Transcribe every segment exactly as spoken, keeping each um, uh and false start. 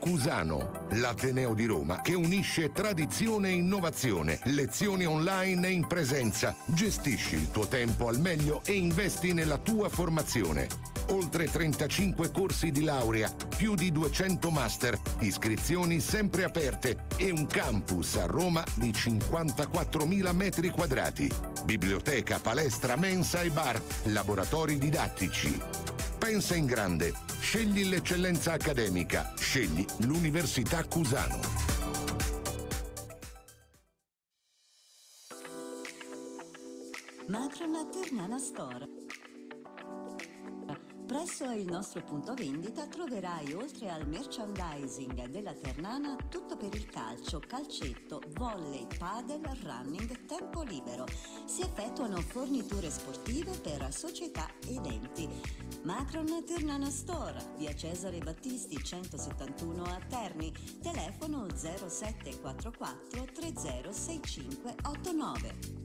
Cusano, l'ateneo di Roma che unisce tradizione e innovazione, lezioni online e in presenza. Gestisci il tuo tempo al meglio e investi nella tua formazione. Oltre trentacinque corsi di laurea, più di duecento master, iscrizioni sempre aperte e un campus a Roma di cinquantaquattromila metri quadrati. Biblioteca, palestra, mensa e bar, laboratori didattici. Pensa in grande. Scegli l'eccellenza accademica. Scegli l'Università Cusano. Macron Ternana Store. Presso il nostro punto vendita troverai, oltre al merchandising della Ternana, tutto per il calcio, calcetto, volley, padel, running, tempo libero. Si effettuano forniture sportive per società ed enti. Macron Ternana Store, via Cesare Battisti centosettantuno a Terni, telefono zero sette quattro quattro tre zero sei cinque otto nove.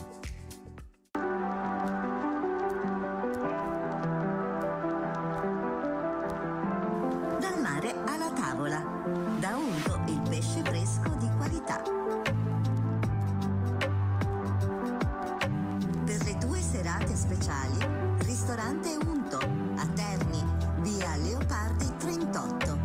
Da Unto, il pesce fresco di qualità. Per le tue serate speciali, ristorante Unto, a Terni, via Leopardi trentotto.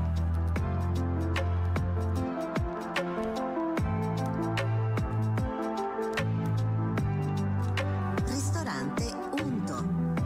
Ristorante Unto.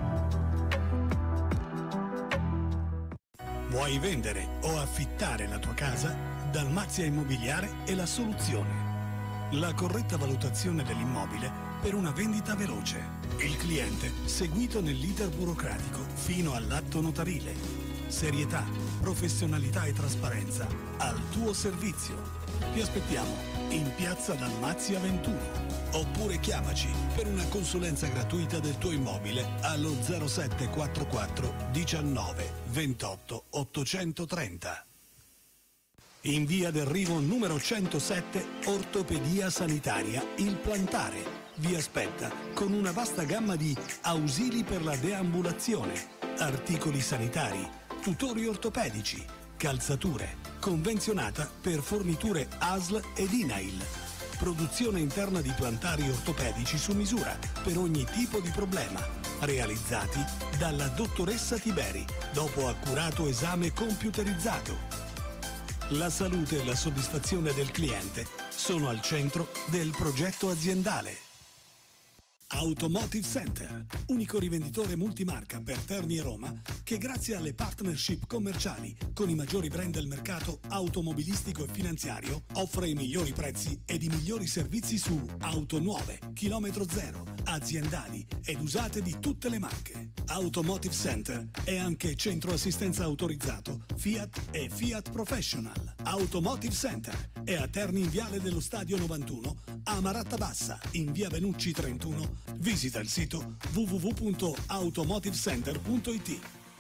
Vuoi vendere o affittare la tua casa? Dalmazia Immobiliare è la soluzione. La corretta valutazione dell'immobile per una vendita veloce. Il cliente seguito nell'iter burocratico fino all'atto notarile. Serietà, professionalità e trasparenza al tuo servizio. Ti aspettiamo in piazza Dalmazia ventuno. Oppure chiamaci per una consulenza gratuita del tuo immobile allo zero sette quattro quattro diciannove ventotto ottocentotrenta. In via del Rivo numero centosette, Ortopedia Sanitaria Il Plantare. Vi aspetta con una vasta gamma di ausili per la deambulazione, articoli sanitari, tutori ortopedici, calzature, convenzionata per forniture A S L ed I N A I L. Produzione interna di plantari ortopedici su misura per ogni tipo di problema, realizzati dalla dottoressa Tiberi dopo accurato esame computerizzato. La salute e la soddisfazione del cliente sono al centro del progetto aziendale. Automotive Center, unico rivenditore multimarca per Terni e Roma, che grazie alle partnership commerciali con i maggiori brand del mercato automobilistico e finanziario offre i migliori prezzi ed i migliori servizi su auto nuove, chilometro zero, aziendali ed usate di tutte le marche. Automotive Center è anche centro assistenza autorizzato Fiat e Fiat Professional. Automotive Center è a Terni in Viale dello Stadio novantuno, a Maratta Bassa in via Benucci trentuno. Visita il sito w w w punto automotivecenter punto i t.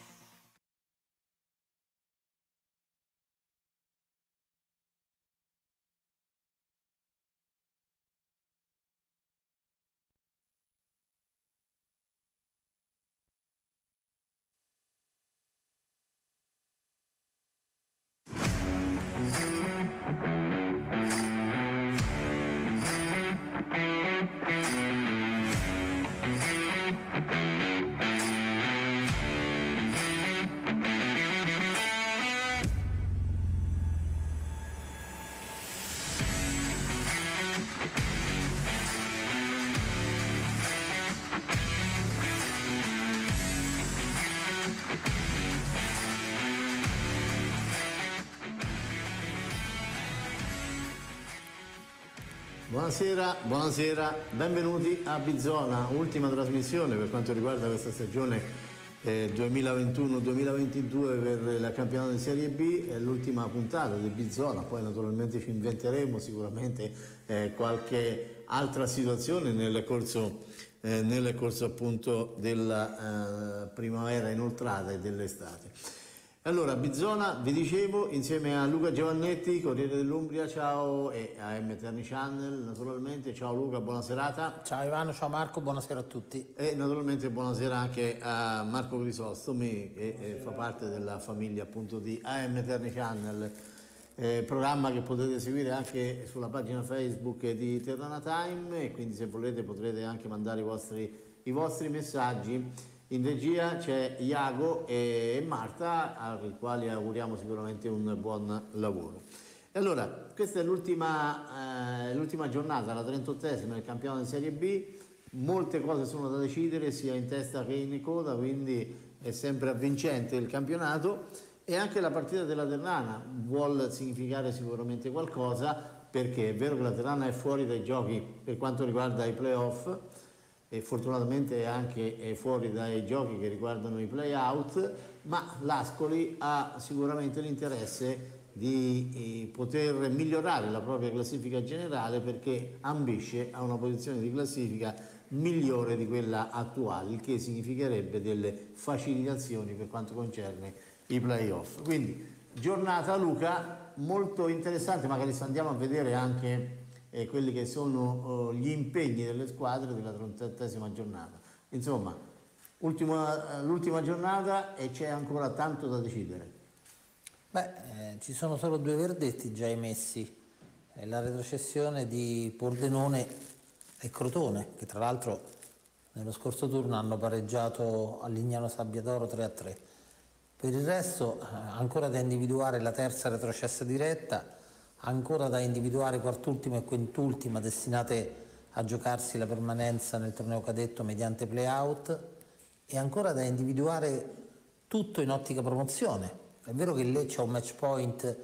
Buonasera, buonasera, benvenuti a Bizona, ultima trasmissione per quanto riguarda questa stagione eh, duemilaventuno duemilaventidue per la campionato di Serie B, è l'ultima puntata di Bizona, poi naturalmente ci inventeremo sicuramente eh, qualche altra situazione nel corso, eh, nel corso appunto della eh, primavera inoltrata e dell'estate. Allora, Bizona, vi dicevo, insieme a Luca Giovannetti, Corriere dell'Umbria, ciao, e a M Terni Channel, naturalmente. Ciao Luca, buona serata. Ciao Ivano, ciao Marco, buonasera a tutti. E naturalmente buonasera anche a Marco Crisostomi, che eh, fa parte della famiglia appunto di A M Terni Channel. eh, programma che potete seguire anche sulla pagina Facebook di Ternana Time, e quindi se volete potrete anche mandare i vostri, i vostri messaggi. In regia c'è Iago e Marta, ai quali auguriamo sicuramente un buon lavoro. E allora, questa è l'ultima, eh, l'ultima giornata, la trentottesima del campionato di Serie B. Molte cose sono da decidere sia in testa che in coda, quindi è sempre avvincente il campionato, e anche la partita della Ternana vuol significare sicuramente qualcosa, perché è vero che la Ternana è fuori dai giochi per quanto riguarda i playoff, e fortunatamente è anche fuori dai giochi che riguardano i play-out, ma l'Ascoli ha sicuramente l'interesse di poter migliorare la propria classifica generale, perché ambisce a una posizione di classifica migliore di quella attuale, il che significherebbe delle facilitazioni per quanto concerne i play-off. Quindi giornata, Luca, molto interessante, magari andiamo a vedere anche e quelli che sono uh, gli impegni delle squadre della trentasettesima giornata. Insomma, ultima, l'ultima giornata e c'è ancora tanto da decidere. Beh, eh, ci sono solo due verdetti già emessi, eh, la retrocessione di Pordenone e Crotone, che tra l'altro nello scorso turno hanno pareggiato a Lignano Sabbiadoro tre a tre. Per il resto eh, ancora da individuare la terza retrocessa diretta, ancora da individuare quart'ultima e quintultima destinate a giocarsi la permanenza nel torneo cadetto mediante play-out, e ancora da individuare tutto in ottica promozione. È vero che il Lecce ha un match point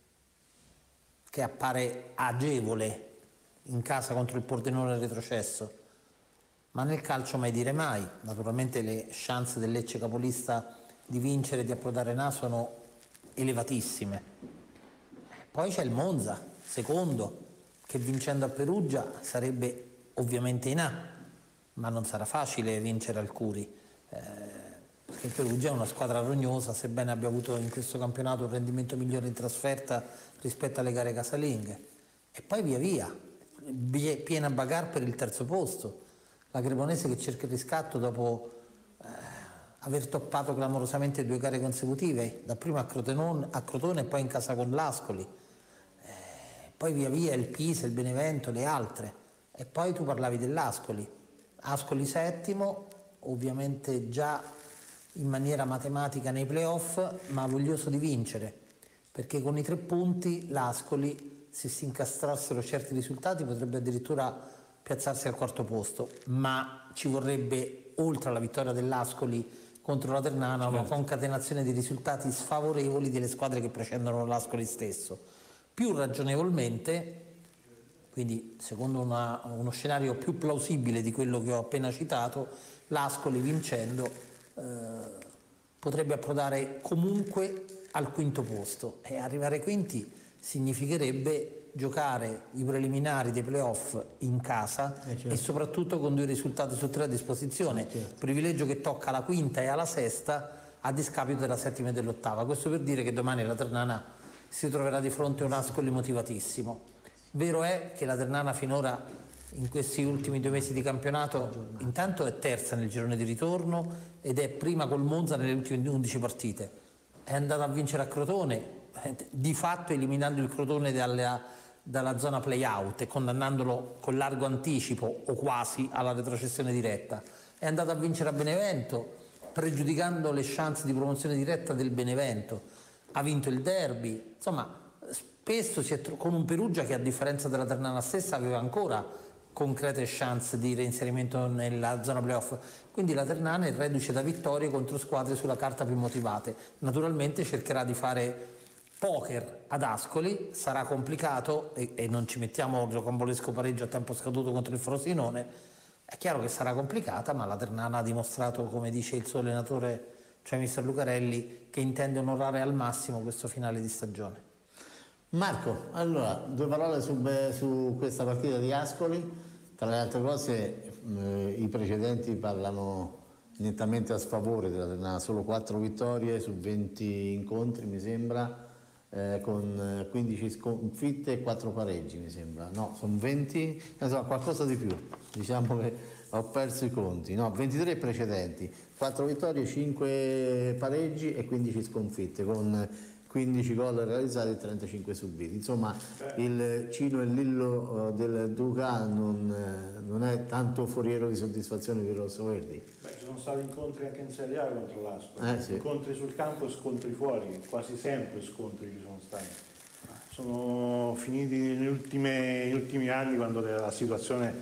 che appare agevole in casa contro il Pordenone retrocesso, ma nel calcio mai dire mai. Naturalmente le chance del Lecce capolista di vincere e di approdare in A sono elevatissime. Poi c'è il Monza, secondo, che vincendo a Perugia sarebbe ovviamente in A, ma non sarà facile vincere al Curi, eh, perché Perugia è una squadra rognosa, sebbene abbia avuto in questo campionato un rendimento migliore in trasferta rispetto alle gare casalinghe. E poi via via, piena bagarre per il terzo posto, la Cremonese che cerca il riscatto dopo eh, aver toppato clamorosamente due gare consecutive, dapprima a Crotone, a Crotone e poi in casa con l'Ascoli. Poi via via il Pisa, il Benevento, le altre. E poi tu parlavi dell'Ascoli. Ascoli settimo, ovviamente già in maniera matematica nei playoff, ma voglioso di vincere, perché con i tre punti l'Ascoli, se si incastrassero certi risultati, potrebbe addirittura piazzarsi al quarto posto, ma ci vorrebbe, oltre alla vittoria dell'Ascoli contro la Ternana, una concatenazione di risultati sfavorevoli delle squadre che precedono l'Ascoli stesso. Più ragionevolmente, quindi secondo una, uno scenario più plausibile di quello che ho appena citato, l'Ascoli vincendo eh, potrebbe approdare comunque al quinto posto, e arrivare ai quinti significherebbe giocare i preliminari dei playoff in casa, eh certo. E soprattutto con due risultati su tre a disposizione, certo. Privilegio che tocca alla quinta e alla sesta a discapito della settima e dell'ottava. Questo per dire che domani la Ternana si troverà di fronte a un Ascoli motivatissimo. Vero è che la Ternana finora, in questi ultimi due mesi di campionato, intanto è terza nel girone di ritorno ed è prima col Monza nelle ultime undici partite. È andata a vincere a Crotone, di fatto eliminando il Crotone dalla, dalla zona play-out e condannandolo con largo anticipo o quasi alla retrocessione diretta. È andata a vincere a Benevento, pregiudicando le chance di promozione diretta del Benevento. Ha vinto il derby, insomma spesso si è tro- con un Perugia che, a differenza della Ternana stessa, aveva ancora concrete chance di reinserimento nella zona playoff. Quindi la Ternana è reduce da vittorie contro squadre sulla carta più motivate. Naturalmente cercherà di fare poker ad Ascoli, sarà complicato e, e non ci mettiamo il rocambolesco pareggio a tempo scaduto contro il Frosinone. È chiaro che sarà complicata, ma la Ternana ha dimostrato, come dice il suo allenatore, cioè mister Lucarelli, che intende onorare al massimo questo finale di stagione. Marco, allora, due parole su, su questa partita di Ascoli. Tra le altre cose eh, i precedenti parlano nettamente a sfavore della Ternana, solo quattro vittorie su venti incontri mi sembra, eh, con quindici sconfitte e quattro pareggi mi sembra, no, sono venti, insomma qualcosa di più, diciamo che ho perso i conti, no, ventitré precedenti, quattro vittorie, cinque pareggi e quindici sconfitte, con quindici gol realizzati e trentacinque subiti. Insomma, il Cino e Lillo del Duca non, non è tanto foriero di soddisfazione per i rossoverdi. Beh, ci sono stati incontri anche in Serie A contro l'Ascoli, eh, sì. incontri sul campo e scontri fuori, quasi sempre scontri ci sono stati. Sono finiti negli ultimi, negli ultimi anni, quando la situazione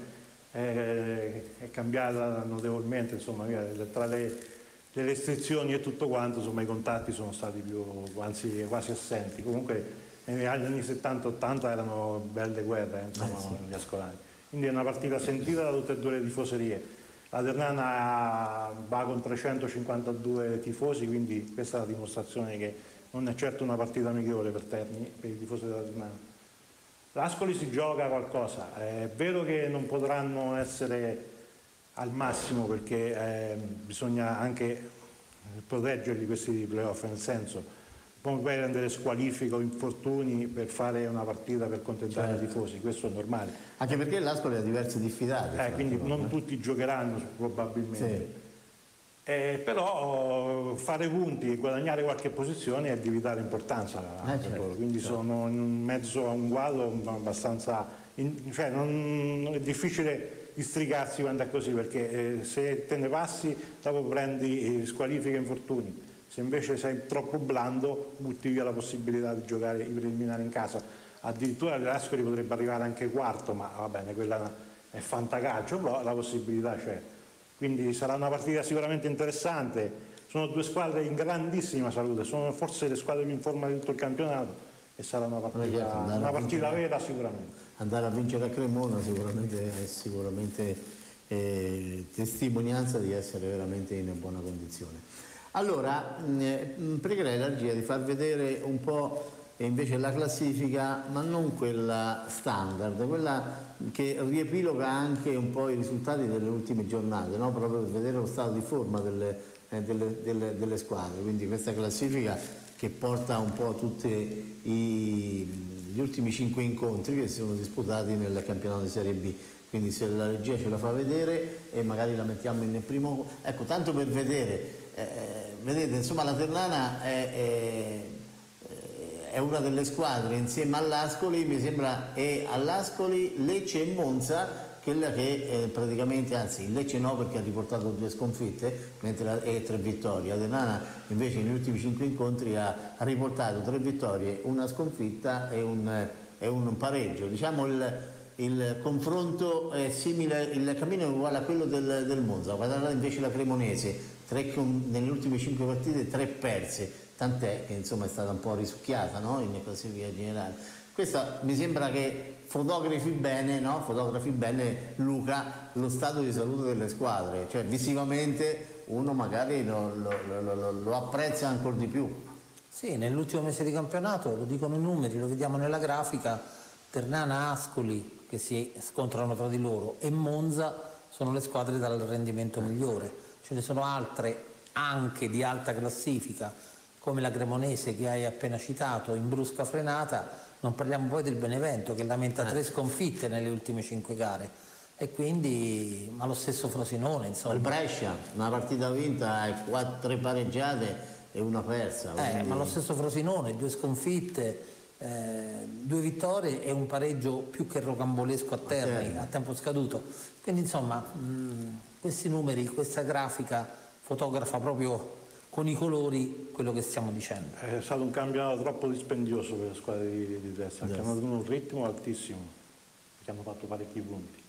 è, è cambiata notevolmente, insomma, tra le le restrizioni e tutto quanto, insomma i contatti sono stati più, anzi quasi assenti. Comunque negli anni settanta ottanta erano belle guerre, insomma, eh sì. gli ascolani. Quindi è una partita sentita da tutte e due le tifoserie. La Ternana va con trecentocinquantadue tifosi, quindi questa è la dimostrazione che non è certo una partita amichevole per Terni, per i tifosi della Ternana. L'Ascoli si gioca qualcosa, è vero che non potranno essere al massimo, perché eh, bisogna anche proteggerli questi playoff, nel senso non puoi rendere squalifiche o infortuni per fare una partita per contentare certo. i tifosi, questo è normale. Anche perché l'Ascoli ha diversi diffidati. Eh, quindi non eh. tutti giocheranno probabilmente. Sì. Eh, però fare punti e guadagnare qualche posizione è di vitale importanza eh, per loro. Quindi certo. sono in mezzo a un guado abbastanza... In, cioè non, è difficile districarsi quando è così, perché eh, se te ne passi dopo prendi eh, squalifiche e infortuni, se invece sei troppo blando butti via la possibilità di giocare i preliminari in casa. Addirittura l'Ascoli potrebbe arrivare anche quarto, ma va bene, quella è fantacalcio, però la possibilità c'è. Quindi sarà una partita sicuramente interessante. Sono due squadre in grandissima salute, sono forse le squadre più in forma di tutto il campionato e sarà una partita, una partita vera sicuramente. Andare a vincere a Cremona sicuramente è sicuramente eh, testimonianza di essere veramente in buona condizione. Allora, mh, pregherei la regia di far vedere un po' invece la classifica, ma non quella standard, quella che riepiloga anche un po' i risultati delle ultime giornate, no? Proprio per vedere lo stato di forma delle, eh, delle, delle, delle squadre. Quindi questa classifica che porta un po' tutti i... gli ultimi cinque incontri che si sono disputati nel campionato di Serie B, quindi se la regia ce la fa vedere e magari la mettiamo nel primo, ecco, tanto per vedere, eh, vedete, insomma la Ternana è, è, è una delle squadre insieme all'Ascoli, mi sembra, e all'Ascoli, Lecce e Monza, quella che eh, praticamente, anzi il Lecce no perché ha riportato due sconfitte mentre la, e tre vittorie, la Ternana invece negli ultimi cinque incontri ha, ha riportato tre vittorie, una sconfitta e un, e un pareggio. Diciamo il, il confronto è simile, il cammino è uguale a quello del, del Monza, guardate invece la Cremonese, tre, nelle ultime cinque partite tre perse, tant'è che insomma è stata un po' risucchiata, no? In classifica generale. Questa mi sembra che fotografi bene, no? Fotografi bene, Luca, lo stato di salute delle squadre, cioè visivamente uno magari lo, lo, lo, lo, lo apprezza ancora di più. Sì, nell'ultimo mese di campionato, lo dicono i numeri, lo vediamo nella grafica, Ternana, Ascoli che si scontrano tra di loro e Monza sono le squadre dal rendimento migliore. Ce ne sono altre anche di alta classifica come la Cremonese che hai appena citato in brusca frenata. Non parliamo poi del Benevento che lamenta tre sconfitte nelle ultime cinque gare e quindi, ma lo stesso Frosinone insomma. Il Brescia, una partita vinta e quattro pareggiate e una persa. Eh, ma lo stesso Frosinone, due sconfitte, eh, due vittorie e un pareggio più che rocambolesco a Terni, a tempo scaduto. Quindi insomma mh, questi numeri, questa grafica fotografa proprio con i colori quello che stiamo dicendo. È stato un campionato troppo dispendioso per le squadre di, di destra, yes. Che hanno avuto un ritmo altissimo, che hanno fatto parecchi punti.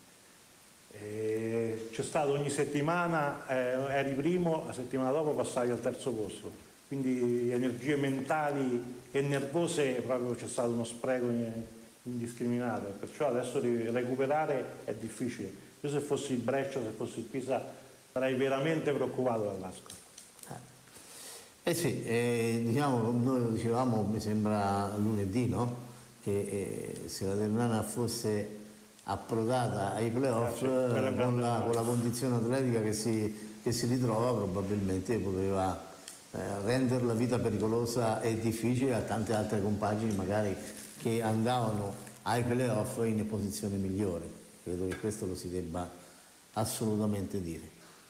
C'è stato ogni settimana, eh, eri primo, la settimana dopo passavi al terzo posto, quindi energie mentali e nervose, proprio c'è stato uno spreco indiscriminato, perciò adesso recuperare è difficile. Io se fossi il Brescia, se fossi il Pisa, sarei veramente preoccupato dall'Ascoli. Eh sì, eh, diciamo, noi lo dicevamo, mi sembra lunedì, no? Che eh, se la Ternana fosse approdata ai playoff, eh, con, la, con la condizione atletica che si, che si ritrova, probabilmente poteva eh, rendere la vita pericolosa e difficile a tante altre compagini magari che andavano ai playoff in posizione migliore. Credo che questo lo si debba assolutamente dire.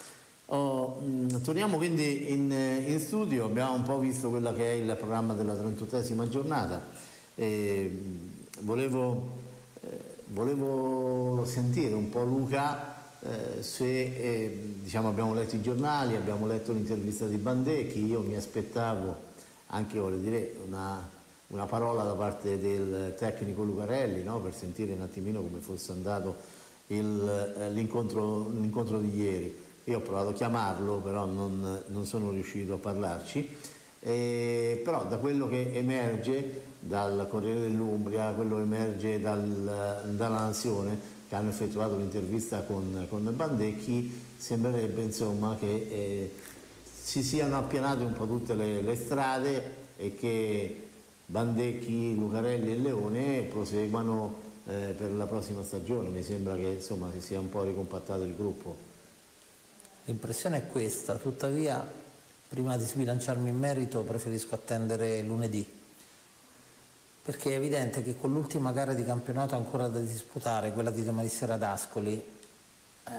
Oh, mh, torniamo quindi in, in studio, abbiamo un po' visto quello che è il programma della trentottesima giornata. E, mh, volevo, eh, volevo sentire un po' Luca eh, se eh, diciamo, abbiamo letto i giornali, abbiamo letto l'intervista di Bandecchi, io mi aspettavo anche, voglio dire, una, una parola da parte del tecnico Lucarelli, no? Per sentire un attimino come fosse andato l'incontro, l'incontro di ieri. Io ho provato a chiamarlo, però non, non sono riuscito a parlarci, eh, però da quello che emerge dal Corriere dell'Umbria, quello che emerge dal, dalla Nazione, che hanno effettuato l'intervista con, con Bandecchi, sembrerebbe insomma che eh, si siano appianate un po' tutte le, le strade e che Bandecchi, Lucarelli e Leone proseguano eh, per la prossima stagione. Mi sembra che insomma si sia un po' ricompattato il gruppo. L'impressione è questa, tuttavia prima di sbilanciarmi in merito preferisco attendere lunedì, perché è evidente che con l'ultima gara di campionato ancora da disputare, quella di domani sera ad Ascoli, eh,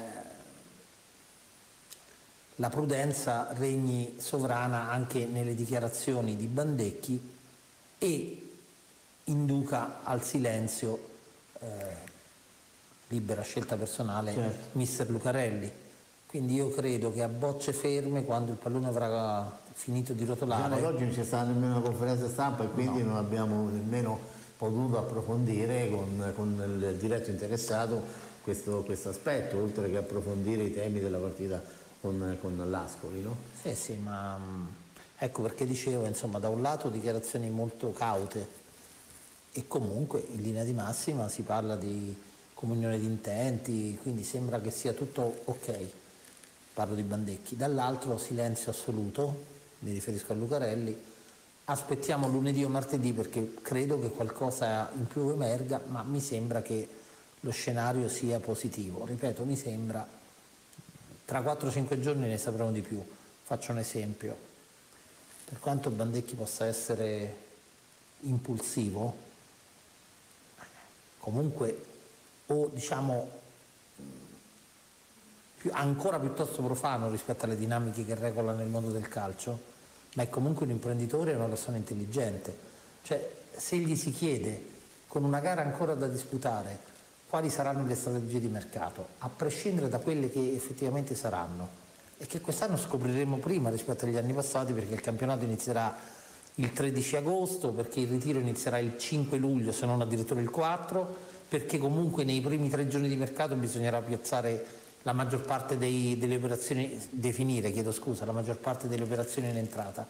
la prudenza regni sovrana anche nelle dichiarazioni di Bandecchi e induca al silenzio, eh, libera scelta personale, certo, mister Lucarelli. Quindi io credo che a bocce ferme, quando il pallone avrà finito di rotolare... Diciamo, oggi non c'è stata nemmeno una conferenza stampa e quindi no, non abbiamo nemmeno potuto approfondire con, con il diretto interessato questo, questo aspetto, oltre che approfondire i temi della partita con, con l'Ascoli, no? Sì, sì, ma ecco perché dicevo, insomma, da un lato dichiarazioni molto caute e comunque in linea di massima si parla di comunione di intenti, quindi sembra che sia tutto ok. Parlo di Bandecchi, dall'altro silenzio assoluto, mi riferisco a Lucarelli, aspettiamo lunedì o martedì perché credo che qualcosa in più emerga, ma mi sembra che lo scenario sia positivo, ripeto, mi sembra, tra quattro cinque giorni ne sapremo di più. Faccio un esempio, per quanto Bandecchi possa essere impulsivo, comunque, o diciamo più, ancora piuttosto profano rispetto alle dinamiche che regolano il mondo del calcio, ma è comunque un imprenditore e una persona intelligente. Cioè, se gli si chiede, con una gara ancora da disputare, quali saranno le strategie di mercato, a prescindere da quelle che effettivamente saranno, e che quest'anno scopriremo prima rispetto agli anni passati, perché il campionato inizierà il tredici agosto, perché il ritiro inizierà il cinque luglio, se non addirittura il quattro, perché comunque nei primi tre giorni di mercato bisognerà piazzare la maggior parte dei, delle operazioni, definire, chiedo scusa, la maggior parte delle operazioni in entrata.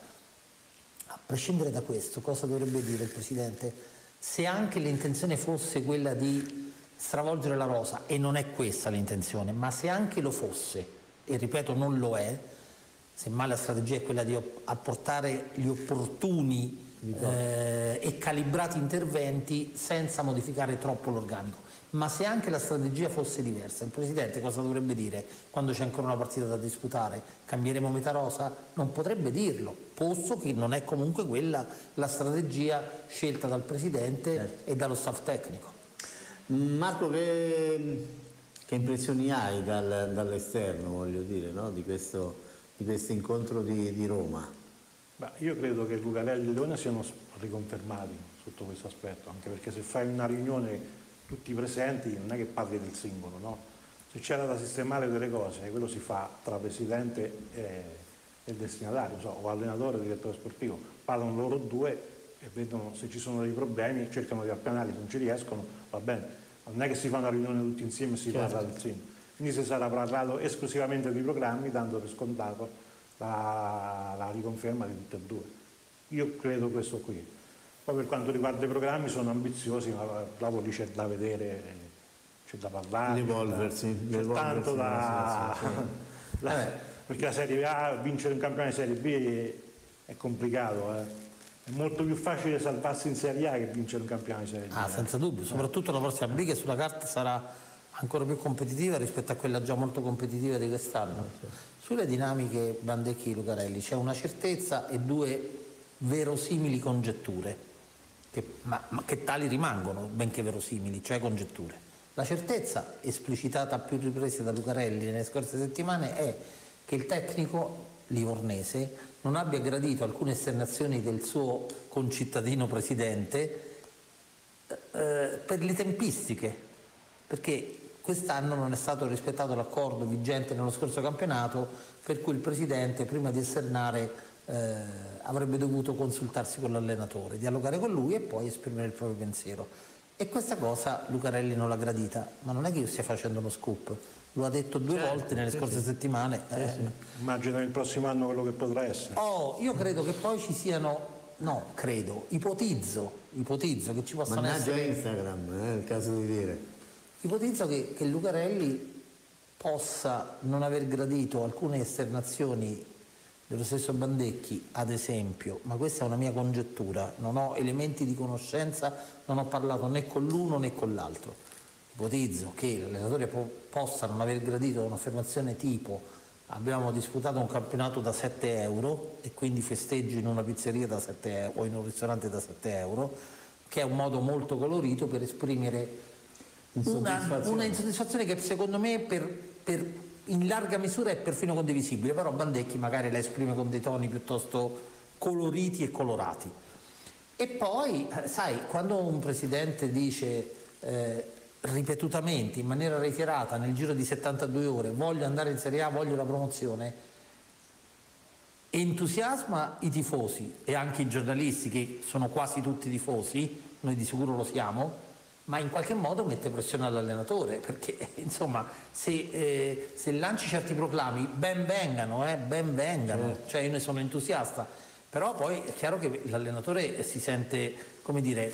A prescindere da questo, cosa dovrebbe dire il Presidente? Se anche l'intenzione fosse quella di stravolgere la rosa, e non è questa l'intenzione, ma se anche lo fosse, e ripeto non lo è, semmai la strategia è quella di apportare gli opportuni eh, e calibrati interventi senza modificare troppo l'organico. Ma se anche la strategia fosse diversa, il Presidente cosa dovrebbe dire quando c'è ancora una partita da disputare? Cambieremo metà rosa? Non potrebbe dirlo, posto che non è comunque quella la strategia scelta dal Presidente certo, e dallo staff tecnico. Marco, che, che impressioni hai dal, dall'esterno, voglio dire, no? di, questo, di questo incontro di, di Roma? Beh, io credo che Lucarelli e Leone siano riconfermati sotto questo aspetto, anche perché se fai una riunione tutti presenti non è che parli del singolo, no? Se c'era da sistemare delle cose, quello si fa tra presidente e, e destinatario, so, o allenatore o direttore sportivo, parlano loro due e vedono se ci sono dei problemi, cercano di appianarli, se non ci riescono, va bene, non è che si fa una riunione tutti insieme e si certo, parla del singolo, quindi si sarà parlato esclusivamente dei programmi, dando per scontato la, la riconferma di tutte e due. Io credo questo qui. Poi per quanto riguarda i programmi sono ambiziosi, ma dopo lì c'è da vedere, c'è da parlare, l'evolversi, c'è tanto da... la, perché la Serie A, vincere un campionato di Serie B è, è complicato, eh. È molto più facile salvarsi in Serie A che vincere un campionato di Serie B. Ah, eh. senza dubbio, soprattutto la prossima B che sulla carta sarà ancora più competitiva rispetto a quella già molto competitiva di quest'anno. Sulle dinamiche Bandecchi-Lucarelli c'è una certezza e due verosimili congetture. Che, ma, ma che tali rimangono, benché verosimili, cioè congetture. La certezza, esplicitata a più riprese da Lucarelli nelle scorse settimane, è che il tecnico livornese non abbia gradito alcune esternazioni del suo concittadino presidente eh, per le tempistiche, perché quest'anno non è stato rispettato l'accordo vigente nello scorso campionato, per cui il presidente prima di esternare eh, avrebbe dovuto consultarsi con l'allenatore, dialogare con lui e poi esprimere il proprio pensiero. E questa cosa Lucarelli non l'ha gradita, ma non è che io stia facendo uno scoop, lo ha detto due certo, volte nelle sì, scorse sì. settimane. Sì, eh. sì. Immagino il prossimo anno quello che potrà essere. Oh, io credo che poi ci siano, no, credo, ipotizzo, ipotizzo che ci possano Mannaggia essere... Instagram, è eh, il caso di dire. Ipotizzo che, che Lucarelli possa non aver gradito alcune esternazioni dello stesso Bandecchi, ad esempio, ma questa è una mia congettura, non ho elementi di conoscenza, non ho parlato né con l'uno né con l'altro. Ipotizzo che l'allenatore po possa non aver gradito un'affermazione tipo abbiamo disputato un campionato da sette euro e quindi festeggi in una pizzeria da sette euro o in un ristorante da sette euro, che è un modo molto colorito per esprimere Una, una insoddisfazione che secondo me per, per, in larga misura è perfino condivisibile, però Bandecchi magari la esprime con dei toni piuttosto coloriti e colorati. E poi, sai, quando un presidente dice eh, ripetutamente, in maniera reiterata, nel giro di settantadue ore, voglio andare in Serie A, voglio la promozione, entusiasma i tifosi e anche i giornalisti, che sono quasi tutti tifosi, noi di sicuro lo siamo, ma in qualche modo mette pressione all'allenatore, perché insomma se, eh, se lanci certi proclami ben vengano, eh, ben vengano, eh. cioè io ne sono entusiasta, però poi è chiaro che l'allenatore si sente, come dire,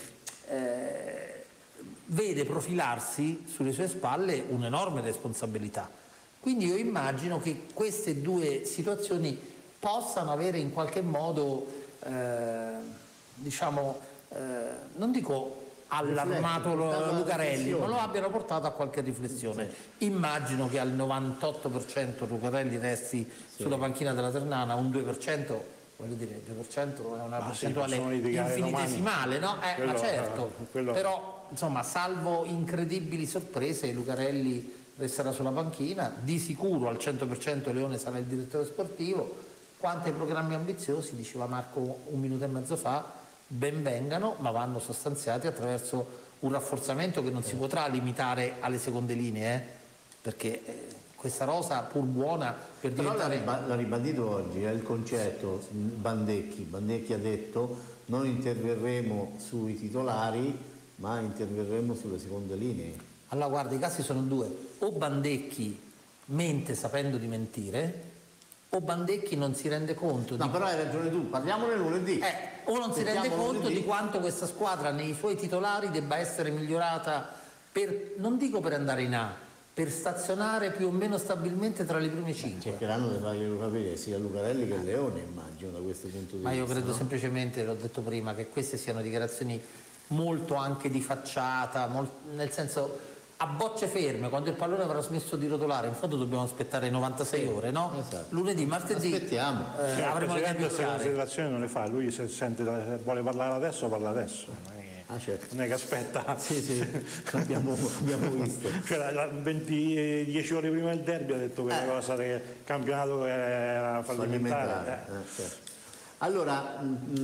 eh, vede profilarsi sulle sue spalle un'enorme responsabilità. Quindi io immagino che queste due situazioni possano avere in qualche modo, eh, diciamo, eh, non dico allarmato Lucarelli, ma lo abbiano portato a qualche riflessione. Sì. Immagino che al novantotto per cento Lucarelli resti sì. sulla panchina della Ternana, un due per cento, voglio dire, due per cento è una ah, percentuale sì, infinitesimale, no? Eh, quello, ma certo, quello... però insomma, salvo incredibili sorprese, Lucarelli resterà sulla panchina, di sicuro al cento per cento Leone sarà il direttore sportivo. Quanto ai programmi ambiziosi, diceva Marco un minuto e mezzo fa, ben vengano, ma vanno sostanziati attraverso un rafforzamento che non si potrà limitare alle seconde linee, eh? perché eh, questa rosa, pur buona per Però diventare... l'ha ribadito oggi, è il concetto Bandecchi. Bandecchi ha detto non interverremo sui titolari, ma interverremo sulle seconde linee. Allora guarda, i casi sono due: o Bandecchi mente sapendo di mentire, o Bandecchi non si rende conto no, di... però hai ragione tu, parliamone lunedì. Eh, o non si rende conto lunedì. di quanto questa squadra nei suoi titolari debba essere migliorata per, non dico per andare in A, per stazionare più o meno stabilmente tra le prime cinque. Cercheranno di farglielo capire sia Lucarelli che Leone, immagino, da questo punto di Ma vista. Ma io credo no? semplicemente, l'ho detto prima, che queste siano dichiarazioni molto anche di facciata, molt, nel senso... a bocce ferme, quando il pallone avrà smesso di rotolare, in fondo dobbiamo aspettare nontantasei sì, ore, no? Esatto. Lunedì, martedì aspettiamo. Eh, cioè, avremo le queste considerazioni non le fa, lui se sente vuole parlare adesso, parla adesso. Ah, certo. Non è che aspetta. Sì, sì, abbiamo, abbiamo visto. Cioè, la, venti, dieci ore prima del derby ha detto quella eh. cosa che il campionato era fallimentare. Eh. Eh, certo. Allora, mh,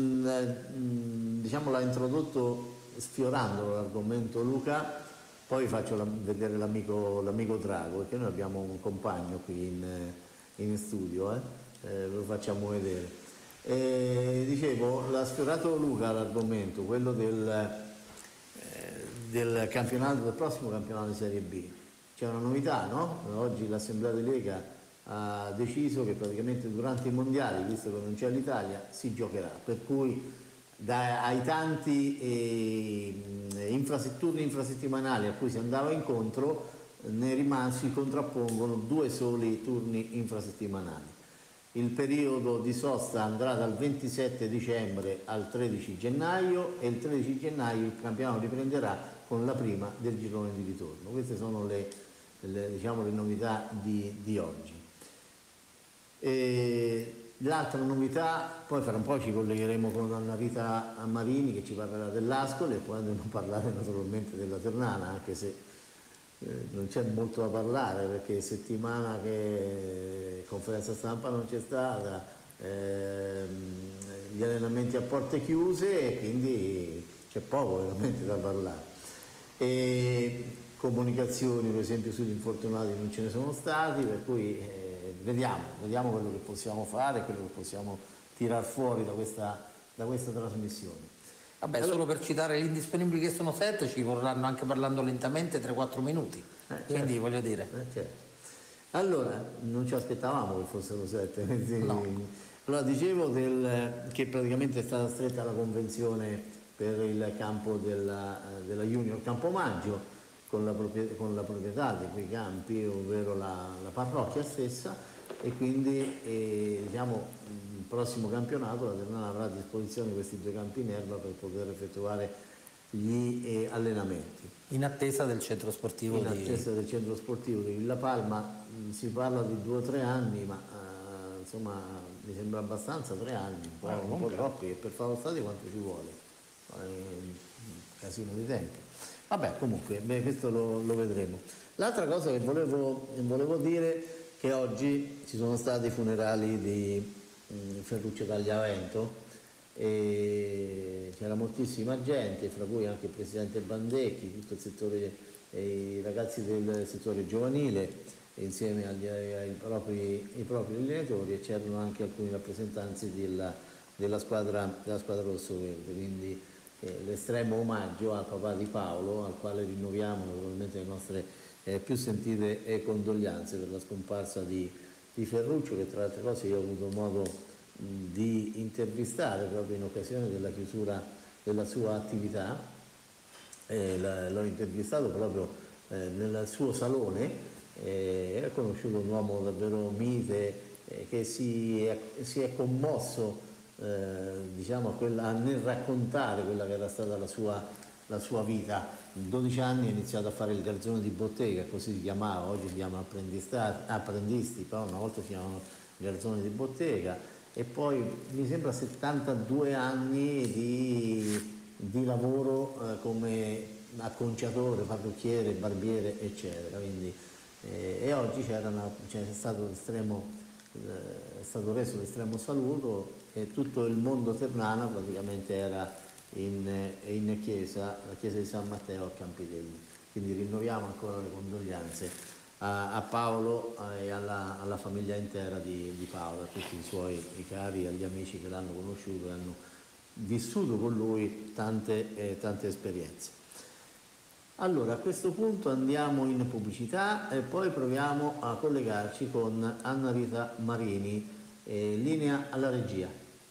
mh, diciamo l'ha introdotto sfiorando l'argomento Luca. Poi faccio la, vedere l'amico Drago, perché noi abbiamo un compagno qui in, in studio, eh? Eh, lo facciamo vedere. E, dicevo, l'ha sfiorato Luca l'argomento, quello del, eh, del campionato, del prossimo campionato di Serie B. C'è una novità, no? Oggi l'Assemblea di Lega ha deciso che praticamente durante i mondiali, visto che non c'è l'Italia, si giocherà, per cui Da, ai tanti eh, infras turni infrasettimanali a cui si andava incontro ne rimane, si contrappongono due soli turni infrasettimanali. Il periodo di sosta andrà dal ventisette dicembre al tredici gennaio e il tredici gennaio il campionato riprenderà con la prima del girone di ritorno. Queste sono le, le, diciamo, le novità di, di oggi. E, l'altra novità, poi fra un po' ci collegheremo con Anna Rita Marini che ci parlerà dell'Ascoli e poi andremo a parlare naturalmente della Ternana, anche se eh, non c'è molto da parlare, perché settimana che conferenza stampa non c'è stata, ehm, gli allenamenti a porte chiuse, e quindi c'è poco veramente da parlare. E comunicazioni per esempio sugli infortunati non ce ne sono stati, per cui eh, vediamo, vediamo quello che possiamo fare, quello che possiamo tirar fuori da questa, da questa trasmissione. Vabbè, allora, solo per citare gli indisponibili che sono sette, ci vorranno anche parlando lentamente tre quattro minuti, eh, certo. Quindi voglio dire. Eh, certo. Allora, non ci aspettavamo che fossero sette, quindi... No. Allora, dicevo del, che praticamente è stata stretta la convenzione per il campo della, della Junior Campomaggio con la, proprietà, con la proprietà di quei campi, ovvero la, la parrocchia stessa, e quindi eh, diciamo, il prossimo campionato la Ternana avrà a disposizione questi due campi in erba per poter effettuare gli eh, allenamenti. In attesa del centro sportivo in di... attesa del centro sportivo di Villa Palma, mh, si parla di due o tre anni, ma eh, insomma mi sembra abbastanza, tre anni, un po', ah, un po' troppi, e per fare lo stadio quanto ci vuole? Eh, un casino di tempo. Vabbè, comunque, beh, questo lo, lo vedremo. L'altra cosa che volevo, volevo dire, che oggi ci sono stati i funerali di mh, Ferruccio Tagliavento, e c'era moltissima gente, fra cui anche il presidente Bandecchi, tutto il settore, eh, i ragazzi del settore giovanile, insieme agli, ai, propri, ai propri allenatori, e c'erano anche alcuni rappresentanti della, della, squadra, della squadra rossoverde, quindi eh, l'estremo omaggio al papà di Paolo, al quale rinnoviamo naturalmente le nostre eh, più sentite eh, condoglianze per la scomparsa di, di Ferruccio, che tra le altre cose io ho avuto modo di intervistare proprio in occasione della chiusura della sua attività. Eh, l'ho intervistato proprio eh, nel suo salone, eh, e ho conosciuto un uomo davvero mite, eh, che si è, si è commosso eh, diciamo, a quella, nel raccontare quella che era stata la sua, la sua vita. In dodici anni ha iniziato a fare il garzone di bottega, così si chiamava, oggi si chiama apprendisti, però una volta si chiamavano garzone di bottega. E poi mi sembra settantadue anni di, di lavoro eh, come acconciatore, parrucchiere, barbiere, eccetera. Quindi, eh, e oggi c'era c'è stato l'estremo, eh, è stato reso l'estremo saluto, e tutto il mondo ternano praticamente era in, in chiesa, la chiesa di San Matteo a Campitelli. Quindi rinnoviamo ancora le condoglianze a Paolo e alla, alla famiglia intera di, di Paolo, a tutti i suoi i cari, agli amici che l'hanno conosciuto e hanno vissuto con lui tante, eh, tante esperienze. Allora, a questo punto andiamo in pubblicità e poi proviamo a collegarci con Anna Rita Marini, eh, linea alla regia.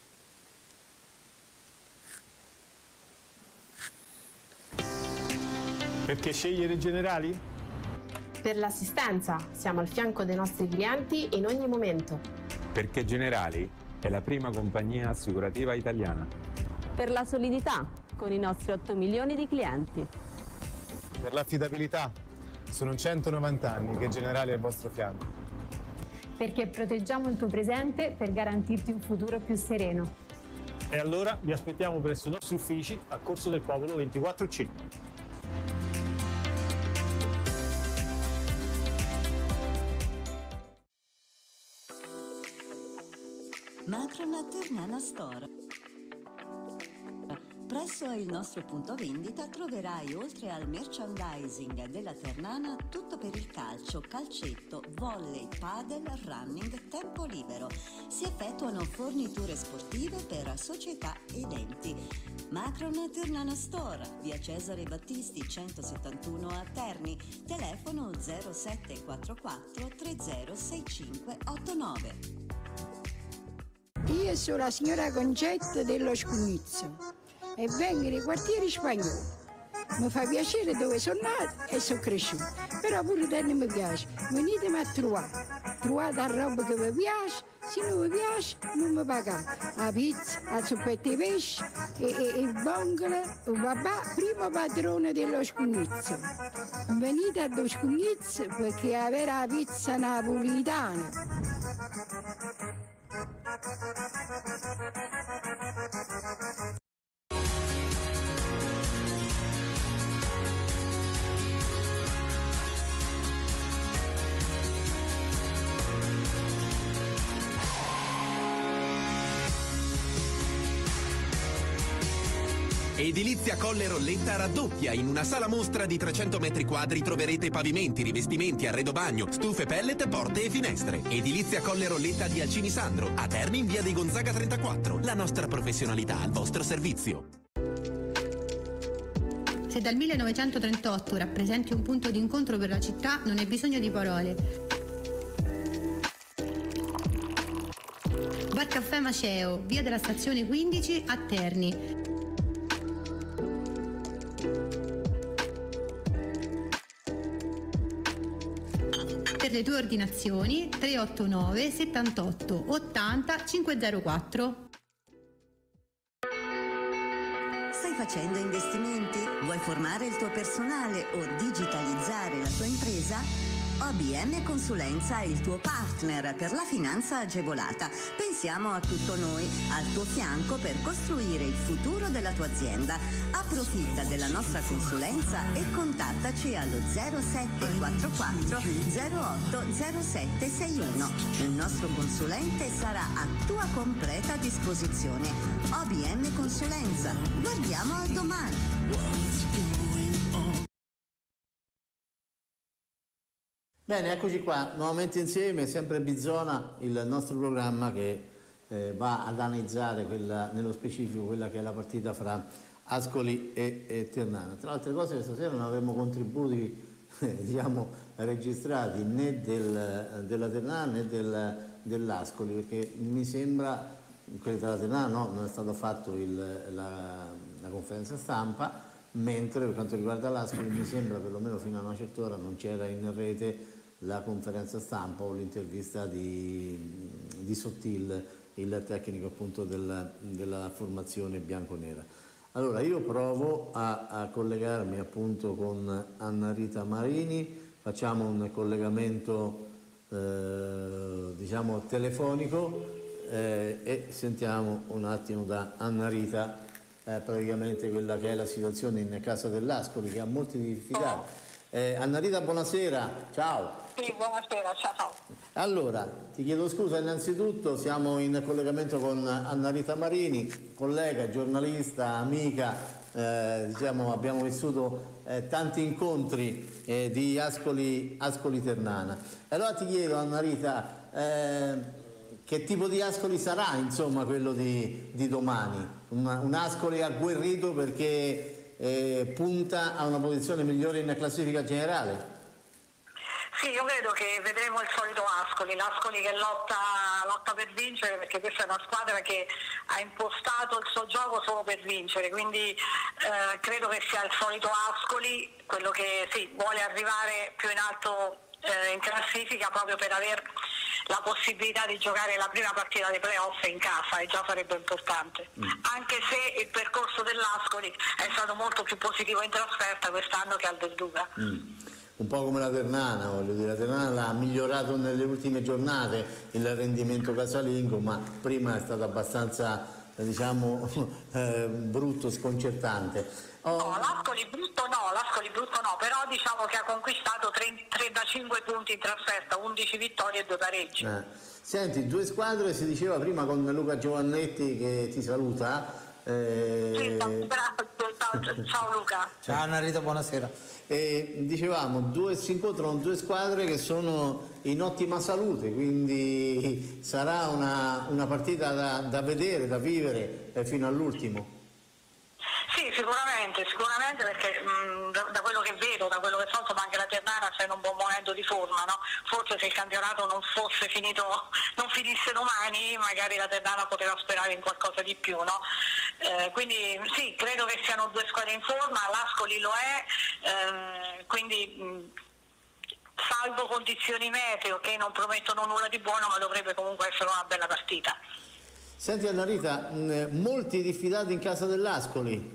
Perché scegliere Generali? Per l'assistenza, siamo al fianco dei nostri clienti in ogni momento. Perché Generali è la prima compagnia assicurativa italiana. Per la solidità, con i nostri otto milioni di clienti. Per l'affidabilità, sono centonovanta anni che Generali è al vostro fianco. Perché proteggiamo il tuo presente per garantirti un futuro più sereno. E allora vi aspettiamo presso i nostri uffici a Corso del Popolo ventiquattro C. Macron Ternana Store. Presso il nostro punto vendita troverai, oltre al merchandising della Ternana, tutto per il calcio, calcetto, volley, padel, running, tempo libero. Si effettuano forniture sportive per società ed enti. Macron Ternana Store, via Cesare Battisti centosettantuno a Terni, telefono zero sette quattro quattro tre zero sei cinque otto nove. Io sono la signora Concetta dello Scugnizzo e vengo nei quartieri spagnoli. Mi fa piacere dove sono nata e sono cresciuta, però pure da non mi piace. Venitemi a trovare, trovate la roba che vi piace, se non vi piace non mi pagate. La pizza, la zuppetta di pesce e, e, e il bongolo, il babà, primo padrone dello Scugnizzo. Venite allo Scugnizzo perché avere la pizza napolitana. Edilizia Colle Rolletta raddoppia. In una sala mostra di trecento metri quadri troverete pavimenti, rivestimenti, arredo bagno, stufe pellet, porte e finestre. Edilizia Colle Rolletta di Alcini Sandro, a Terni in via dei Gonzaga trentaquattro. La nostra professionalità al vostro servizio. Se dal millenovecentotrentotto rappresenti un punto di incontro per la città, non hai bisogno di parole. Bar Caffè Maceo, via della stazione quindici a Terni. Per le tue ordinazioni tre otto nove settantotto ottanta cinquecentoquattro. Stai facendo investimenti? Vuoi formare il tuo personale o digitalizzare la tua impresa? O B M Consulenza è il tuo partner per la finanza agevolata. Pensiamo a tutto noi, al tuo fianco per costruire il futuro della tua azienda. Approfitta della nostra consulenza e contattaci allo zero sette quattro quattro zero otto zero sette sei uno. Il nostro consulente sarà a tua completa disposizione. O B M Consulenza. Guardiamo al domani. Bene, eccoci qua, nuovamente insieme, sempre Bizona, il nostro programma che eh, va ad analizzare quella, nello specifico quella che è la partita fra Ascoli e, e Ternana. Tra le altre cose questa sera non avremo contributi eh, diciamo, registrati né del, della Ternana né del, dell'Ascoli, perché mi sembra, quelli della Ternana no, non è stato fatto il, la, la conferenza stampa, mentre per quanto riguarda l'Ascoli mi sembra perlomeno fino a una certa ora non c'era in rete la conferenza stampa o l'intervista di, di Sottil, il tecnico appunto del, della formazione bianconera. Allora io provo a, a collegarmi appunto con Anna Rita Marini, facciamo un collegamento eh, diciamo telefonico eh, e sentiamo un attimo da Anna Rita eh, praticamente quella che è la situazione in casa dell'Ascoli, che ha molte difficoltà. Eh, Anna Rita, buonasera, ciao. Sì, buonasera, ciao. Allora, ti chiedo scusa innanzitutto, siamo in collegamento con Anna Rita Marini, collega, giornalista, amica, eh, diciamo, abbiamo vissuto eh, tanti incontri eh, di Ascoli, Ascoli Ternana. Allora ti chiedo, Anna Rita, eh, che tipo di Ascoli sarà insomma quello di, di domani? Un, un Ascoli agguerrito perché eh, punta a una posizione migliore in classifica generale? Sì, io credo che vedremo il solito Ascoli, l'Ascoli che lotta, lotta per vincere, perché questa è una squadra che ha impostato il suo gioco solo per vincere, quindi eh, credo che sia il solito Ascoli, quello che sì, vuole arrivare più in alto eh, in classifica proprio per avere la possibilità di giocare la prima partita dei playoff in casa, e già sarebbe importante, mm. anche se il percorso dell'Ascoli è stato molto più positivo in trasferta quest'anno che al Del Duca. Mm. Un po' come la Ternana, voglio dire, la Ternana ha migliorato nelle ultime giornate il rendimento casalingo, ma prima è stato abbastanza, diciamo, eh, brutto, sconcertante. Oh. No, l'Ascoli brutto no, l'Ascoli brutto no, però diciamo che ha conquistato trentacinque punti in trasferta, undici vittorie e due pareggi. Eh. Senti, due squadre, si diceva prima con Luca Giovannetti che ti saluta. Eh... Sì, ciao, ciao Luca. Ciao Anna Rita, buonasera. E dicevamo, due, si incontrano due squadre che sono in ottima salute, quindi sarà una, una partita da, da vedere, da vivere eh, fino all'ultimo. Sì, sicuramente, sicuramente perché mh, da, da quello che vedo, da quello che so, insomma anche la Ternana c'è in un buon momento di forma, no? Forse se il campionato non fosse finito, non finisse domani, magari la Ternana poteva sperare in qualcosa di più, no? Eh, quindi sì, credo che siano due squadre in forma, l'Ascoli lo è, eh, quindi mh, salvo condizioni meteo che non promettono nulla di buono, ma dovrebbe comunque essere una bella partita. Senti Anna Rita, mh, molti diffidati in casa dell'Ascoli.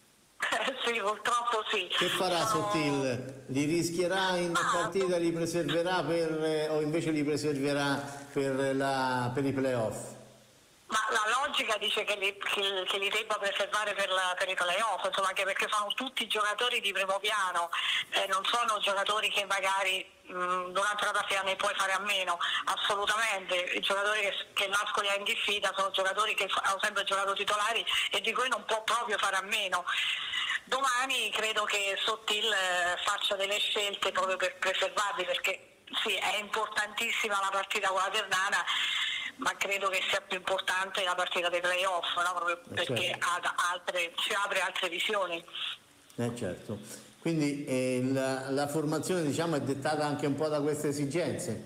Sì, purtroppo sì. Che farà Sottil? Li rischierà in ah, partita, li preserverà per, o invece li preserverà per, la, per i playoff? Ma la logica dice che li, che, che li debba preservare per, la, per i playoff, insomma, anche perché sono tutti giocatori di primo piano, eh, non sono giocatori che magari mh, durante la partita ne puoi fare a meno, assolutamente. I giocatori che, che l'Ascoli ha in diffida sono giocatori che hanno sempre giocato titolari e di cui non può proprio fare a meno. Domani credo che Sottil eh, faccia delle scelte proprio per preservarli, perché sì, è importantissima la partita con la Ternana, ma credo che sia più importante la partita dei playoff, no? Proprio perché certo. ha altre, ci apre altre visioni. Eh certo. Quindi eh, la, la formazione, diciamo, è dettata anche un po' da queste esigenze?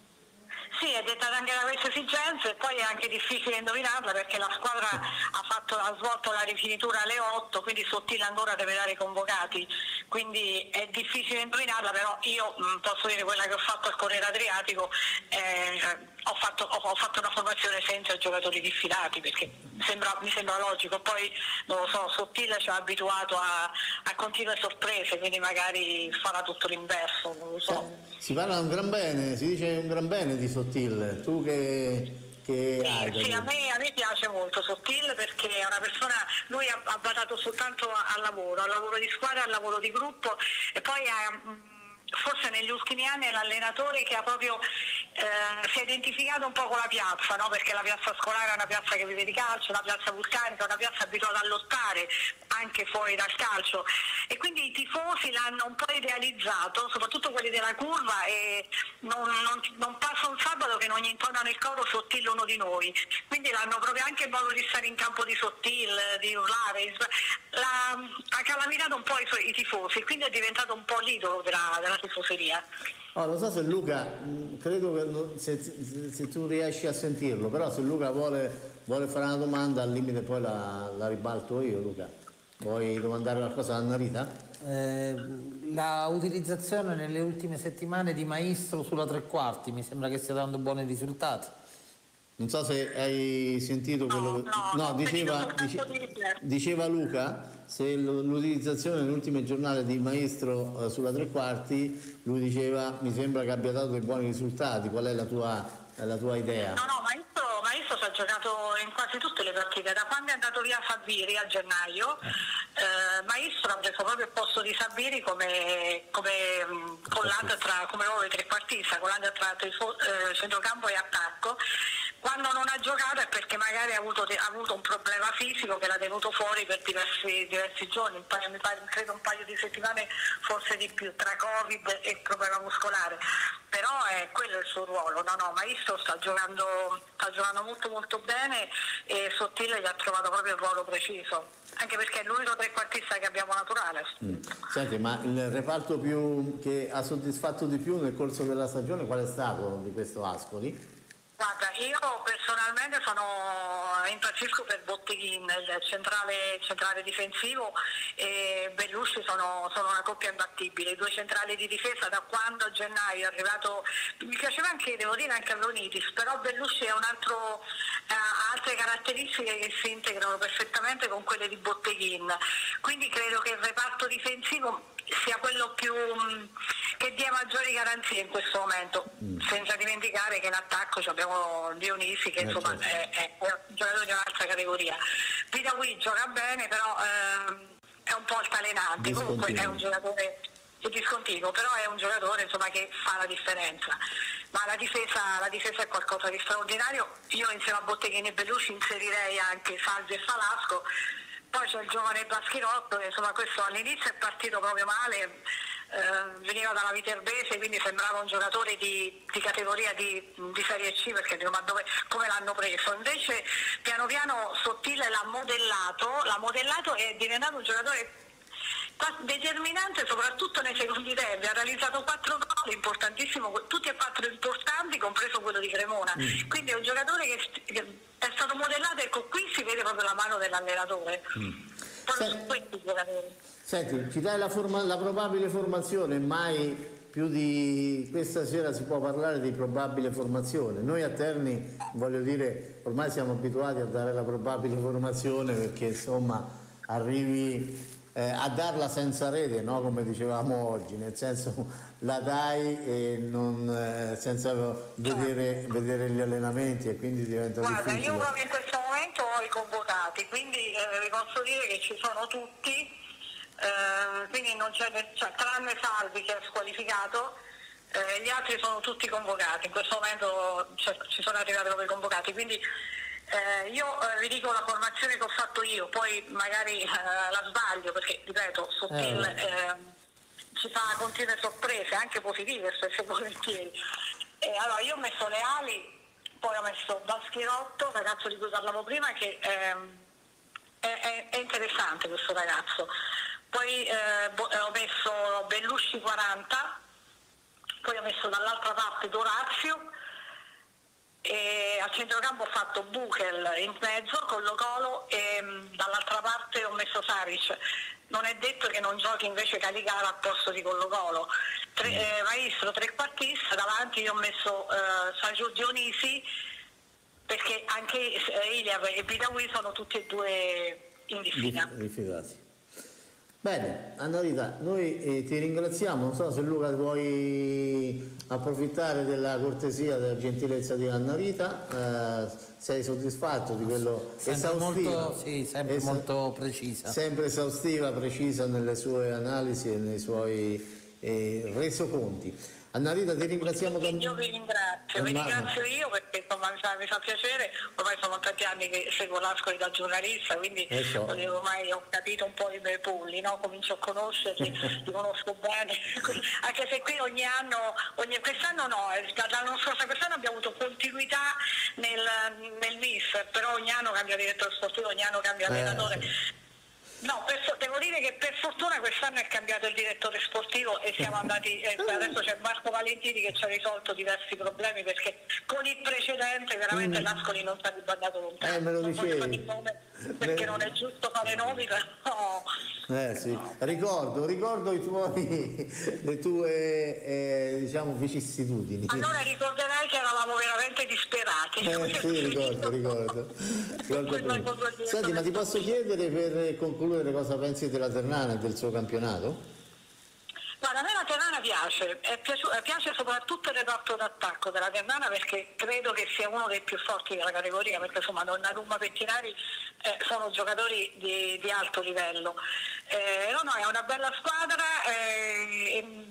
Sì, è dettata anche da queste esigenze e poi è anche difficile indovinarla perché la squadra ha, fatto, ha svolto la rifinitura alle otto, quindi Sottile ancora deve dare i convocati, quindi è difficile indovinarla, però io mh, posso dire quella che ho fatto al Corriere Adriatico, eh, ho, fatto, ho, ho fatto una formazione senza giocatori diffidati perché sembra, mi sembra logico, poi non lo so, Sottile ci ha abituato a, a continue sorprese, quindi magari farà tutto l'inverso, non lo so. Si parla un gran bene, si dice un gran bene di Sottil, tu che, che sì, hai? Sì, a me, a me piace molto Sottil perché è una persona, lui ha, ha badato soltanto al lavoro, al lavoro di squadra, al lavoro di gruppo e poi ha, forse negli ultimi anni è l'allenatore che ha proprio eh, si è identificato un po' con la piazza, no? Perché la piazza scolare è una piazza che vive di calcio, una piazza vulcanica, una piazza abituata a lottare anche fuori dal calcio e quindi i tifosi l'hanno un po' idealizzato, soprattutto quelli della curva, e non, non, non passa un sabato che non gli intonano il coro Sottil uno di noi, quindi l'hanno proprio anche il modo di stare in campo di Sottil, di urlare, la, ha calamitato un po' i, suoi, i tifosi, quindi è diventato un po' l'idolo della, della tifoseria. Oh, non so se Luca, credo che se, se tu riesci a sentirlo, però se Luca vuole, vuole fare una domanda al limite poi la, la ribalto io. Luca, vuoi domandare qualcosa a Annarita? Eh, la utilizzazione nelle ultime settimane di Maestro sulla tre quarti mi sembra che stia dando buoni risultati. Non so se hai sentito quello no, che... No, no, diceva, dice, diceva Luca, se l'utilizzazione nelle ultime giornate di Maestro eh, sulla tre quarti, lui diceva, mi sembra che abbia dato dei buoni risultati, qual è la tua, la tua idea? No, no, Maestro, Maestro ci ha giocato in quasi tutte le partite, da quando è andato via Sabiri a gennaio, eh, Maestro ha preso proprio il posto di Sabiri come, come mh, collante tra, come nuovo trequartista, collante tra eh, centrocampo e attacco. Quando non ha giocato è perché magari ha avuto, ha avuto un problema fisico che l'ha tenuto fuori per diversi, diversi giorni, un paio, mi pare, credo un paio di settimane, forse di più, tra Covid e problema muscolare. Però è quello il suo ruolo, no no, Maestro sta giocando, sta giocando molto molto bene e Sottile gli ha trovato proprio il ruolo preciso, anche perché è l'unico trequartista che abbiamo naturale. Mm. Senti, ma il reparto più, che ha soddisfatto di più nel corso della stagione qual è stato di questo Ascoli? Guarda, io personalmente sono impazzisco per Botteghin, il centrale, centrale difensivo, e Bellusci sono, sono una coppia imbattibile, i due centrali di difesa da quando a gennaio è arrivato, mi piaceva anche, devo dire, anche Avlonitis, però Bellusci è un altro, ha altre caratteristiche che si integrano perfettamente con quelle di Botteghin, quindi credo che il reparto difensivo sia quello più che dia maggiori garanzie in questo momento, mm. senza dimenticare che in attacco abbiamo Dionisi che insomma eh, certo. è, è un giocatore di un'altra categoria. Vidawi gioca bene, però ehm, è un po' altalenante, comunque è un giocatore discontinuo, però è un giocatore insomma che fa la differenza. Ma la difesa, la difesa è qualcosa di straordinario. Io insieme a Botteghin e Bellusci inserirei anche Salvi e Falasco. Poi c'è il giovane Baschirotto che insomma questo all'inizio è partito proprio male, eh, veniva dalla Viterbese, quindi sembrava un giocatore di, di categoria di, di Serie C, perché dico ma dove, come l'hanno preso? Invece piano piano Sottile l'ha modellato, l'ha modellato e è diventato un giocatore determinante soprattutto nei secondi tempi, ha realizzato quattro gol importantissimo, tutti e quattro importanti, compreso quello di Cremona, mm. quindi è un giocatore che, che è stato modellato, ecco qui si vede proprio la mano dell'allenatore. Mm. Senti, senti, ci dai la, forma, la probabile formazione, mai più di questa sera si può parlare di probabile formazione. Noi a Terni, voglio dire, ormai siamo abituati a dare la probabile formazione perché insomma arrivi Eh, a darla senza rete, no? Come dicevamo oggi, nel senso la dai e non, eh, senza vedere, vedere gli allenamenti e quindi diventa Guarda, difficile. io proprio in questo momento ho i convocati, quindi eh, vi posso dire che ci sono tutti, eh, quindi non c'è, cioè, tranne Salvi che è squalificato, eh, gli altri sono tutti convocati, in questo momento cioè, ci sono arrivati proprio convocati, quindi eh, io eh, vi dico la formazione che ho fatto io, poi magari eh, la sbaglio perché, ripeto, Sottil eh. eh, ci fa continue sorprese, anche positive spesso e volentieri. Eh, allora io ho messo le ali, poi ho messo Baschirotto, ragazzo di cui parlavo prima, che ehm, è, è, è interessante questo ragazzo. Poi eh, ho messo Bellusci quaranta, poi ho messo dall'altra parte Dorazio e al centrocampo ho fatto Buchel in mezzo, Colo Colo e mh, dall'altra parte ho messo Saric. Non è detto che non giochi invece Caligara al posto di Colo Colo. Tre, eh, maestro trequartista, davanti io ho messo eh, Sergio Dionisi perché anche eh, Iliav e Bidawi sono tutti e due in diffida. Diffidati. Bene, Annarita, noi eh, ti ringraziamo, non so se Luca vuoi approfittare della cortesia, della gentilezza di Annarita, eh, sei soddisfatto di quello sempre esaustiva? Molto, sì, sempre Esa molto precisa. Sempre esaustiva, precisa nelle sue analisi e nei suoi eh, resoconti. Annarita, ti ringraziamo tanto. Io vi ringrazio, vi ringrazio io perché insomma, mi, fa, mi fa piacere, ormai sono tanti anni che seguo l'Ascoli da giornalista, quindi eh so. ormai ho capito un po' i miei polli, no? Comincio a conoscerli, li conosco bene, anche se qui ogni anno, ogni, quest'anno no, dall'anno scorso quest'anno abbiamo avuto continuità nel, nel mister, però ogni anno cambia direttore sportivo, ogni anno cambia allenatore. Eh. No, per, devo dire che per fortuna quest'anno è cambiato il direttore sportivo e siamo andati, eh, adesso c'è Marco Valentini che ci ha risolto diversi problemi perché con il precedente veramente mm. l'Ascoli non sarebbe andato lontano. Eh, me lo dicevi. Perché non è giusto fare nomi, però... Eh sì, ricordo, ricordo i tuoi, le tue eh, diciamo vicissitudini. Allora ricorderai che eravamo veramente disperati. Eh sì, ricordo, ricordo. ricordo Senti, ma ti posso chiedere per concludere cosa pensi della Ternana e del suo campionato? Guarda, a me la Ternana piace, è piaciuta, piace soprattutto il reparto d'attacco della Ternana perché credo che sia uno dei più forti della categoria, perché insomma Donnarumma, Pettinari eh, sono giocatori di, di alto livello. Eh, no, no, è una bella squadra. Eh, e,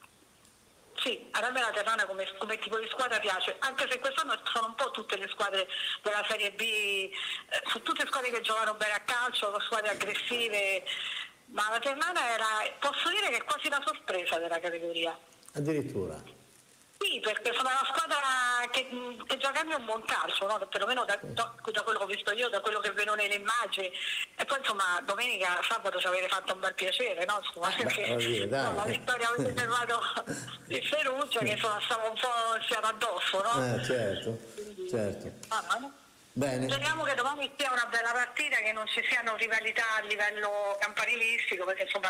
sì, a me la Ternana come, come tipo di squadra piace, anche se quest'anno sono un po' tutte le squadre della Serie B, eh, sono tutte squadre che giocano bene a calcio, squadre aggressive. Ma la Ternana era, posso dire che è quasi la sorpresa della categoria. Addirittura? Sì, perché sono una squadra che, che gioca anche un buon calcio, no? Perlomeno da, da, da quello che ho visto io, da quello che vedo nelle immagini. E poi insomma domenica, sabato ci avete fatto un bel piacere, no? Insomma, Beh, perché dire, dai. No, la vittoria avete fermato il Ferruccio che insomma stava un po' schiato addosso, no? Eh, certo, Quindi, certo. Ah, no? Bene. Speriamo che domani sia una bella partita, che non ci siano rivalità a livello campanilistico, perché insomma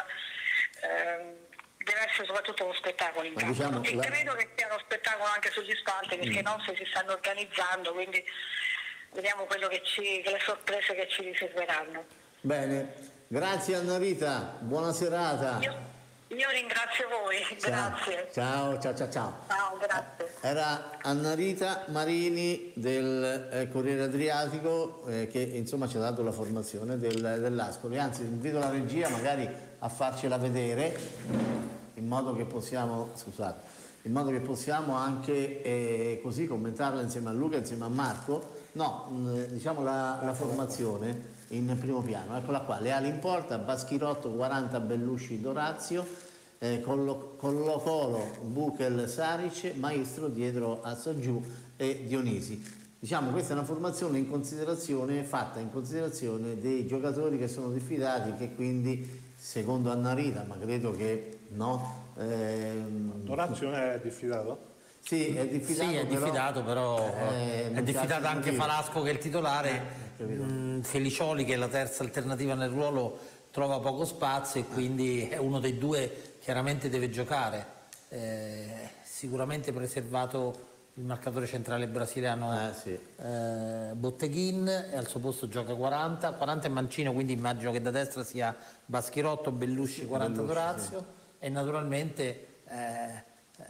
ehm, deve essere soprattutto uno spettacolo in campo. Diciamo, e la... credo che sia uno spettacolo anche sugli spalti, perché mm. i nostri si stanno organizzando, quindi vediamo quello che ci, le sorprese che ci riserveranno. Bene, grazie Annarita, buona serata. Io... Io ringrazio voi, ciao. grazie. Ciao, ciao, ciao, ciao. Ciao, grazie. Era Annarita Marini del eh, Corriere Adriatico eh, che insomma ci ha dato la formazione del, dell'Ascoli. Anzi, invito la regia magari a farcela vedere in modo che possiamo, scusate, in modo che possiamo anche eh, così commentarla insieme a Luca, insieme a Marco. No, mh, diciamo la, la formazione in primo piano, eccola qua, le ali in porta, Baschirotto quaranta, Bellusci, Dorazio, eh, Colo Colo, Buchel, Saric, Maestro dietro a Saggiù e Dionisi. Diciamo questa è una formazione in considerazione, fatta in considerazione dei giocatori che sono diffidati, che quindi secondo Annarita, ma credo che no. Ehm, Dorazio è diffidato? Sì, è diffidato, sì, è diffidato però, però eh, è diffidato anche motivo. Falasco che è il titolare, eh, mh, Felicioli che è la terza alternativa nel ruolo trova poco spazio e quindi è uno dei due chiaramente deve giocare. Eh, sicuramente preservato il marcatore centrale brasiliano eh, sì. eh, Botteghin e al suo posto gioca quaranta, quaranta è Mancino, quindi immagino che da destra sia Baschirotto, Bellusci, quaranta Bellusci, Dorazio sì. E naturalmente eh,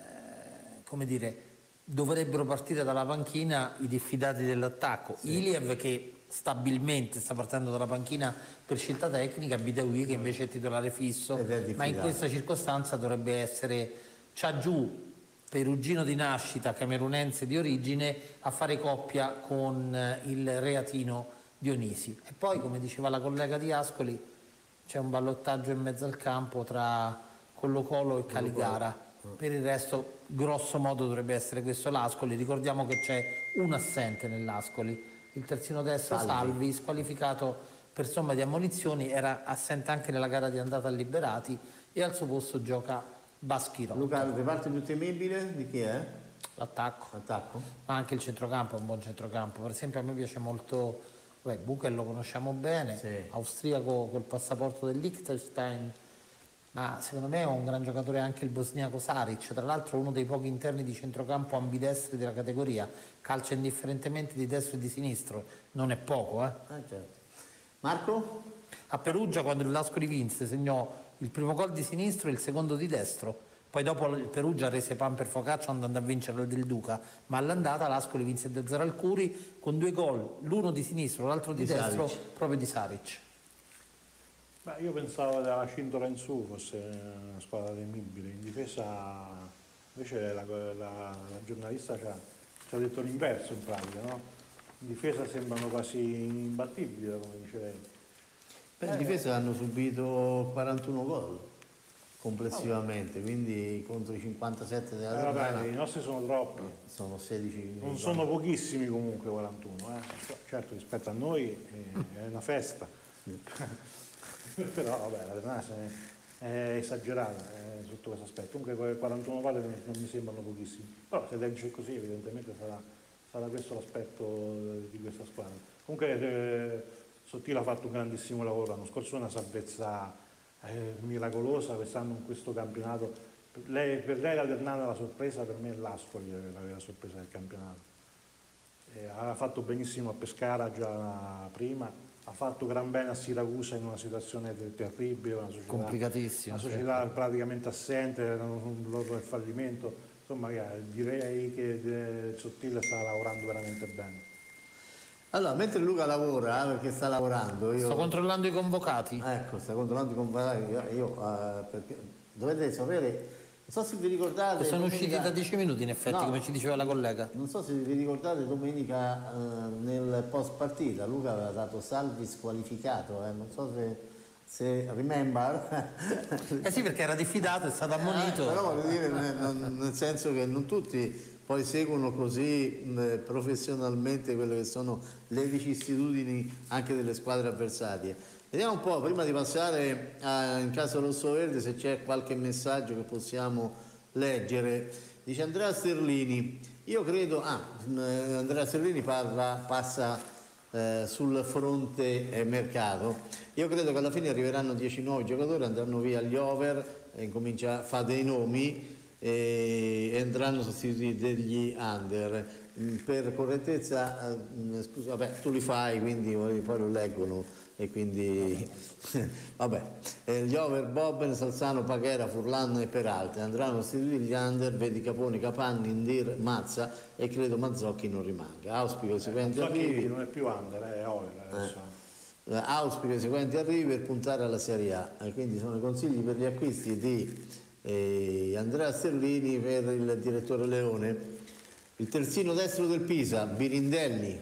come dire, dovrebbero partire dalla panchina i diffidati dell'attacco. Sì. Iliev che stabilmente sta partendo dalla panchina per scelta tecnica, Bidawi che invece è titolare fisso, ma in questa circostanza dovrebbe essere Ciaggiù perugino di nascita, camerunense di origine, a fare coppia con il reatino Dionisi. E poi, come diceva la collega di Ascoli, c'è un ballottaggio in mezzo al campo tra Colo-Colo e Caligara. Per il resto, grosso modo, dovrebbe essere questo l'Ascoli. Ricordiamo che c'è un assente nell'Ascoli, il terzino destro Salvi, Salvi squalificato per somma di ammonizioni, era assente anche nella gara di andata a Liberati e al suo posto gioca Baschirotto. Luca, il reparto più temibile di chi è? L'attacco. L'attacco? Ma anche il centrocampo è un buon centrocampo. Per esempio a me piace molto, beh, Buchel lo conosciamo bene, sì. Austriaco col passaporto del Liechtenstein, ma secondo me è un gran giocatore anche il bosniaco Saric, tra l'altro uno dei pochi interni di centrocampo ambidestri della categoria, calcia indifferentemente di destro e di sinistro, non è poco. Eh? Ah, certo. Marco? A Perugia, quando il L'Ascoli vinse, segnò il primo gol di sinistro e il secondo di destro, poi dopo il Perugia rese pan per focaccia andando a vincere il del Duca, ma all'andata l'Ascoli vinse due a zero al Curi con due gol, l'uno di sinistro, l'altro di, di destro, Saric. proprio di Saric. Beh, io pensavo che la cintura in su fosse una squadra temibile, in difesa invece la, la, la giornalista ci ha, ci ha detto l'inverso in pratica, no? In difesa sembrano quasi imbattibili, come dice lei. Beh, in difesa hanno subito quarantuno gol complessivamente, quindi contro i cinquantasette della eh, vabbè, i nostri sono troppi. Sono sedici. Non sono pochissimi comunque quarantuno, eh. Certo rispetto a noi è una festa. Però vabbè, la Ternana è esagerata eh, sotto questo aspetto. Comunque quarantuno gol non mi sembrano pochissimi. Però se legge così evidentemente sarà, sarà questo l'aspetto di questa squadra. Comunque eh, Sottile ha fatto un grandissimo lavoro, l'anno scorso una salvezza eh, miracolosa, quest'anno in questo campionato. Per lei, per lei la Ternana è la sorpresa, per me è l'Ascoli la vera sorpresa del campionato. Eh, ha fatto benissimo a Pescara già prima, ha fatto gran bene a Siracusa in una situazione terribile, una società, complicatissima, una società certo. praticamente assente, un loro del fallimento. Insomma, direi che Sottile sta lavorando veramente bene. Allora, mentre Luca lavora, perché sta lavorando... Io... Sto controllando i convocati. Ecco, sta controllando i convocati. Io, io uh, perché dovete sapere, non so se vi ricordate... Sono domenica... usciti da dieci minuti in effetti, no, come ci diceva la collega. Non so se vi ricordate, domenica uh, nel post partita Luca aveva dato Salvi squalificato, eh? Non so se... se remember. Eh sì, perché era diffidato, è stato ammonito. Eh, però voglio dire, nel, nel senso che non tutti poi seguono così mh, professionalmente quelle che sono le vicissitudini anche delle squadre avversarie. Vediamo un po', prima di passare a, in caso rosso-verde, se c'è qualche messaggio che possiamo leggere. Dice Andrea Sterlini, io credo, ah, Andrea Sterlini parla, passa eh, sul fronte eh, mercato. Io credo che alla fine arriveranno dieci nuovi giocatori, andranno via gli over, eh, comincia a fare dei nomi e andranno sostituiti degli under. Per correttezza, eh, scusa, vabbè, tu li fai, quindi poi lo leggono e quindi vabbè. Eh, gli over Bobben, Salzano, Paghera, Furlan e Peralta andranno sostituiti gli under, vedi Caponi, Capanni, Indir, Mazza e credo Mazzocchi non rimanga. Auspico i seguenti arrivi. Non è più under, è over adesso. Eh. Auspico i seguenti arrivi per puntare alla Serie A, e quindi sono i consigli per gli acquisti di eh, Andrea Sterlini per il direttore Leone. Il terzino destro del Pisa, Birindelli,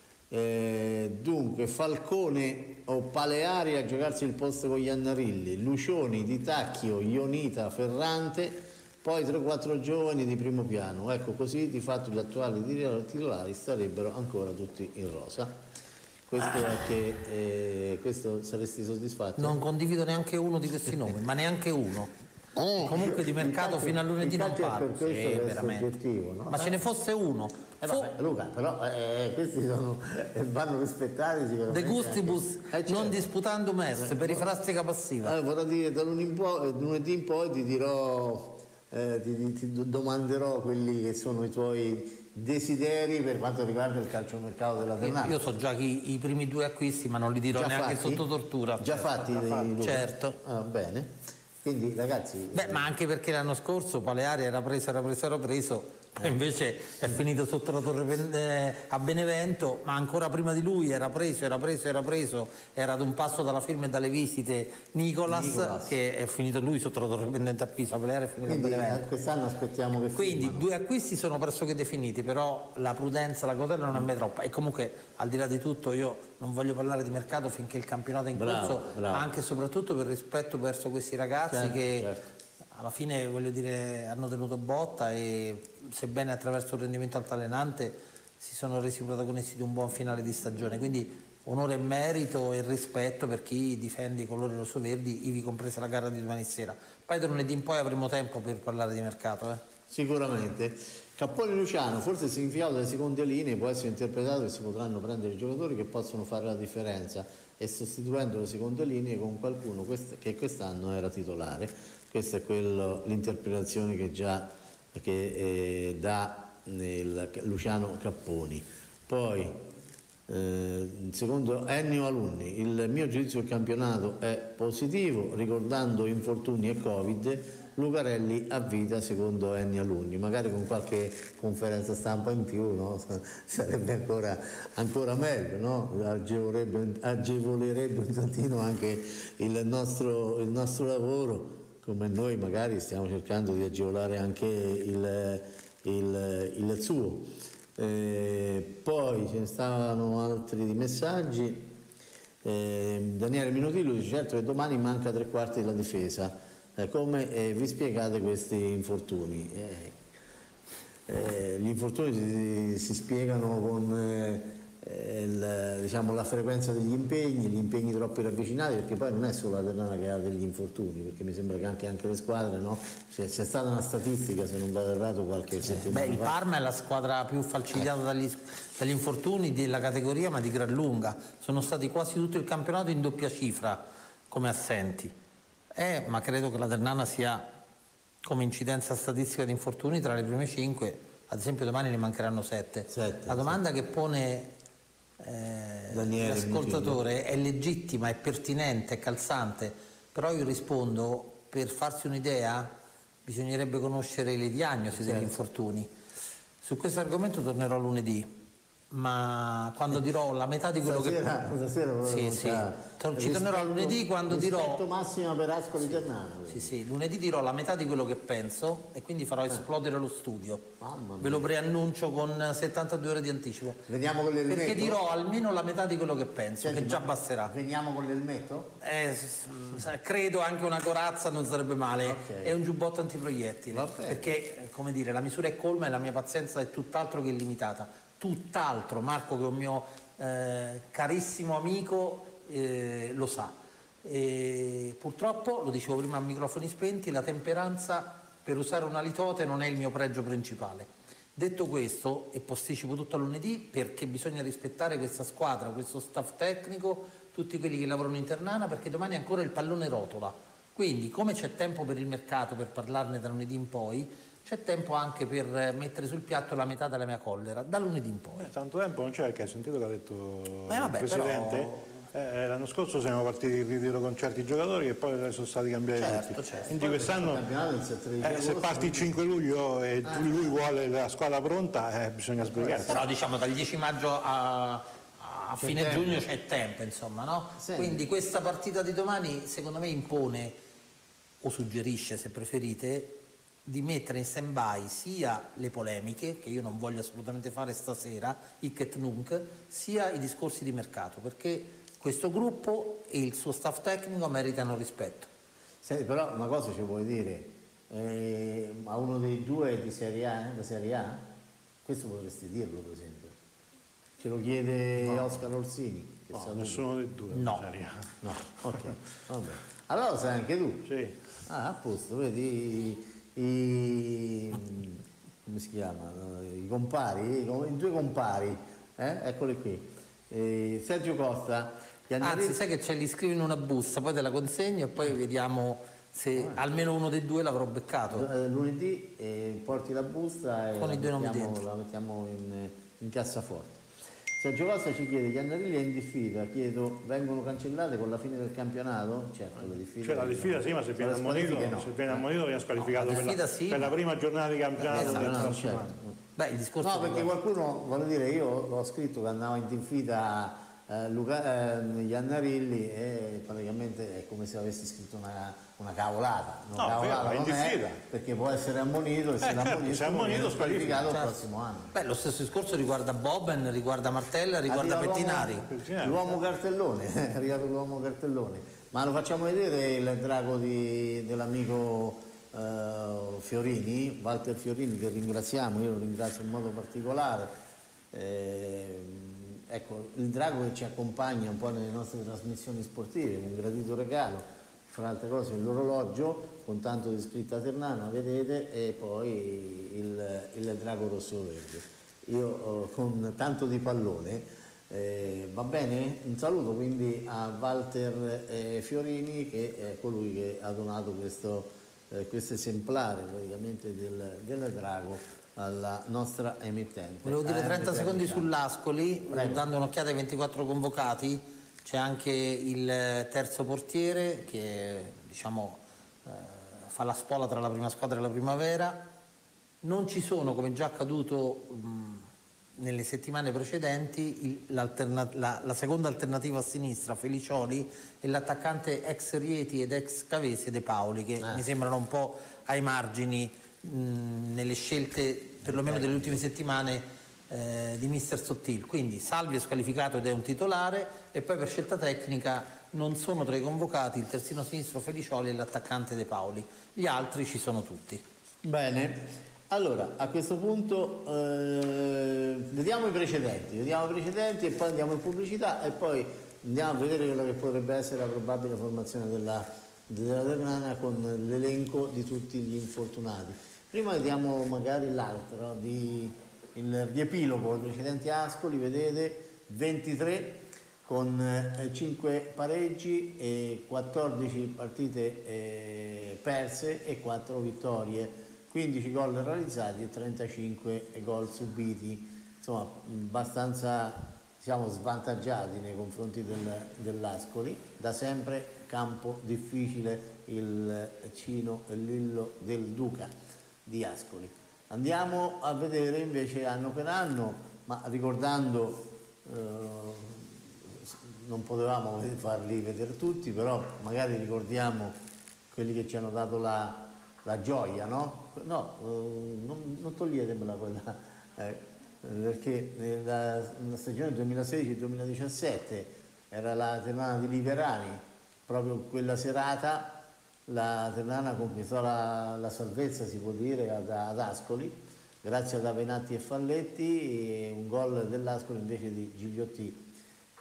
eh, dunque Falcone o Paleari a giocarsi il posto con gli Annarilli, Lucioni, Di Tacchio, Ionita, Ferrante, poi tre quattro giovani di primo piano. Ecco, così di fatto gli attuali titolari starebbero ancora tutti in rosa. Questo è che eh, questo saresti soddisfatto? Non condivido neanche uno di questi nomi, ma neanche uno. Oh, comunque di mercato fino a lunedì non parlo. Sì, veramente. No? Ma ce ne fosse uno. Eh, vabbè, Luca, però eh, questi sono, eh, vanno rispettati sicuramente. De gustibus eh, certo. Non disputando messe, per i frastica passiva. Allora, vorrei dire, da lunedì in poi, lunedì in poi ti dirò, eh, ti, ti, ti domanderò quelli che sono i tuoi desideri per quanto riguarda il calciomercato della Ternana. Io so già chi, i primi due acquisti, ma non li dirò già neanche fatti? Sotto tortura. Già fatti? Già fatti. Luca? Certo. Ah, bene. Quindi ragazzi... Beh, ma anche perché l'anno scorso Paleari era preso, era preso, era preso, poi invece è finito sotto la torre a Benevento, ma ancora prima di lui era preso, era preso, era preso, era ad un passo dalla firma e dalle visite Nicolas, Nicolas. che è finito lui sotto la torre pendente a Pisa, Paleari è finito Quindi, a Benevento. Quest'anno aspettiamo che Quindi firmano. Due acquisti sono pressoché definiti, però la prudenza, la cautela non è mai troppa. E comunque, al di là di tutto, io non voglio parlare di mercato finché il campionato è in bravo, corso, bravo. anche e soprattutto per rispetto verso questi ragazzi certo, che certo. alla fine, voglio dire, hanno tenuto botta e sebbene attraverso il rendimento altalenante si sono resi protagonisti di un buon finale di stagione. Quindi onore e merito e rispetto per chi difende i colori rossoverdi, ivi compresa la gara di domani sera. Poi da lunedì in poi avremo tempo per parlare di mercato. Eh? Sicuramente. Capponi Luciano, forse il significato delle seconde linee può essere interpretato che si potranno prendere giocatori che possono fare la differenza e sostituendo le seconde linee con qualcuno quest che quest'anno era titolare. Questa è l'interpretazione che già che, eh, dà il Luciano Capponi. Poi, eh, secondo Ennio Alunni, il mio giudizio del campionato è positivo, ricordando infortuni e Covid. Lucarelli a vita secondo Ennio Alunni, magari con qualche conferenza stampa in più, no? Sarebbe ancora, ancora meglio, no? agevolerebbe, agevolerebbe un tantino anche il nostro, il nostro lavoro, come noi magari stiamo cercando di agevolare anche il, il, il suo. Eh, poi ce ne stavano altri di messaggi. Eh, Daniele Minotillo dice certo che domani manca tre quarti della difesa. Eh, come eh, vi spiegate questi infortuni? Eh, eh, gli infortuni si, si spiegano con eh, il, diciamo, la frequenza degli impegni, gli impegni troppo ravvicinati, perché poi non è solo la Ternana che ha degli infortuni, perché mi sembra che anche, anche le squadre, no? C'è, c'è stata una statistica, se non vado errato, qualche settimana fa. Beh, il Parma è la squadra più falcidiata dagli, dagli infortuni della categoria, ma di gran lunga. Sono stati quasi tutto il campionato in doppia cifra come assenti. Eh, ma credo che la Ternana sia, come incidenza statistica di infortuni, tra le prime cinque. Ad esempio domani ne mancheranno sette. sette la domanda sette. che pone eh, l'ascoltatore è legittima, è pertinente, è calzante, però io rispondo, per farsi un'idea bisognerebbe conoscere le diagnosi certo. degli infortuni. Su questo argomento tornerò lunedì, ma quando dirò la metà di quello stasera, che... Stasera sì, sì. Ci tornerò lunedì quando dirò... Rispetto massimo per Ascoli sì, Ternana. Sì, sì, lunedì dirò la metà di quello che penso e quindi farò esplodere lo studio. Ve lo preannuncio con settantadue ore di anticipo. Veniamo con l'elmetto? Perché dirò almeno la metà di quello che penso, Senti, che già basterà. Veniamo con l'elmetto? Eh, credo anche una corazza non sarebbe male. Okay. È un giubbotto antiproiettile. Perché, come dire, la misura è colma e la mia pazienza è tutt'altro che limitata. Tutt'altro, Marco che è un mio eh, carissimo amico eh, lo sa. E purtroppo, lo dicevo prima a microfoni spenti, la temperanza, per usare una litote, non è il mio pregio principale. Detto questo, e posticipo tutto a lunedì, perché bisogna rispettare questa squadra, questo staff tecnico, tutti quelli che lavorano in Ternana, perché domani ancora il pallone rotola. Quindi, come c'è tempo per il mercato, per parlarne da lunedì in poi, c'è tempo anche per mettere sul piatto la metà della mia collera, da lunedì in poi. Eh, tanto tempo non c'è, perché hai sentito che ha detto eh, vabbè, il Presidente? Però... Eh, l'anno scorso siamo partiti in ritiro con certi giocatori e poi sono stati cambiati certo, tutti. Certo. Quindi quest'anno, eh, se parti il cinque luglio e ah. lui vuole la squadra pronta, eh, bisogna sbrigarsi. Però diciamo dal dieci maggio a, a fine tempo. giugno c'è tempo, insomma, no? Sì. Quindi questa partita di domani secondo me impone, o suggerisce se preferite, di mettere in stand-by sia le polemiche, che io non voglio assolutamente fare stasera, hic et nunc, sia i discorsi di mercato, perché questo gruppo e il suo staff tecnico meritano rispetto. Senti, però una cosa ci vuoi dire, eh, a uno dei due di Serie A, eh, da Serie A, questo potresti dirlo per esempio, ce lo chiede no. Oscar Orsini. Che no, nessuno dei due no. da Serie A. No, ok, vabbè. Allora lo sai anche tu? Sì. Ah, a posto, vedi... I, come si chiama? I compari, i due compari, eh? Eccoli qui. Eh, Sergio Costa. Anzi, sai che ce li scrivi in una busta, poi te la consegno e poi vediamo se ah, almeno uno dei due l'avrò beccato. Lunedì eh, porti la busta e con la i due nomi mettiamo, dentro. La mettiamo in, in cassaforte. Sergio Costa ci chiede: gli Annarilli è in diffida, chiedo, vengono cancellate con la fine del campionato? Certo, la diffida. Cioè la diffida sì, ma se viene ammonito, no. se viene ammonito viene squalificato no, per, la, sì. per la prima giornata di campionato. Esatto, del no, certo. Beh, il discorso no, perché qualcuno, voglio dire, io ho scritto che andava in diffida eh, Luca, eh, gli Annarilli e praticamente è come se avessi scritto una, una cavolata. Una no, cavolata vero, non in è, perché può essere ammonito e eh, se certo, l'ammonito se ammonito squalificato il certo. prossimo anno. Beh, lo stesso discorso riguarda Boben, riguarda Martella, riguarda Arriva Pettinari. L'uomo cartellone, è arrivato l'uomo cartellone. Ma lo facciamo vedere il drago dell'amico Uh, Fiorini, Walter Fiorini, che ringraziamo, io lo ringrazio in modo particolare. Eh, ecco, il drago che ci accompagna un po' nelle nostre trasmissioni sportive, un gradito regalo, fra altre cose l'orologio con tanto di scritta ternana, vedete, e poi il, il drago rosso-verde. Io uh, con tanto di pallone. Eh, va bene? Un saluto quindi a Walter eh, Fiorini, che è colui che ha donato questo Eh, questo esemplare praticamente del, del drago alla nostra emittente. Volevo dire trenta secondi sull'Ascoli, Prego. dando un'occhiata ai ventiquattro convocati. C'è anche il terzo portiere che diciamo eh, fa la spola tra la prima squadra e la primavera. Non ci sono, come già accaduto mh, nelle settimane precedenti, il, la, la seconda alternativa a sinistra, Felicioli, e l'attaccante ex Rieti ed ex Cavese De Paoli, che eh. mi sembrano un po' ai margini mh, nelle scelte, perlomeno delle ultime settimane, eh, di mister Sottil. Quindi Salvi è squalificato ed è un titolare, e poi per scelta tecnica non sono tra i convocati il terzino sinistro Felicioli e l'attaccante De Paoli. Gli altri ci sono tutti. Bene. Allora, a questo punto eh, vediamo i precedenti, vediamo i precedenti e poi andiamo in pubblicità e poi andiamo a vedere quella che potrebbe essere la probabile formazione della, della Ternana con l'elenco di tutti gli infortunati. Prima vediamo magari l'altro, di, il riepilogo, i precedenti Ascoli, vedete, ventitré con eh, cinque pareggi e quattordici partite eh, perse e quattro vittorie. quindici gol realizzati e trentacinque gol subiti, insomma abbastanza siamo svantaggiati nei confronti del, dell'Ascoli, da sempre campo difficile il Cino e Lillo del Duca di Ascoli. Andiamo a vedere invece anno per anno, ma ricordando, eh, non potevamo farli vedere tutti, però magari ricordiamo quelli che ci hanno dato la la gioia, no? No, uh, non, non toglietemela quella, eh, perché nella, nella stagione duemilasedici duemiladiciassette era la Ternana di Liverani, proprio quella serata la Ternana conquistò la, la salvezza, si può dire, ad, ad Ascoli, grazie ad Avenatti e Falletti, e un gol dell'Ascoli invece di Gigliotti.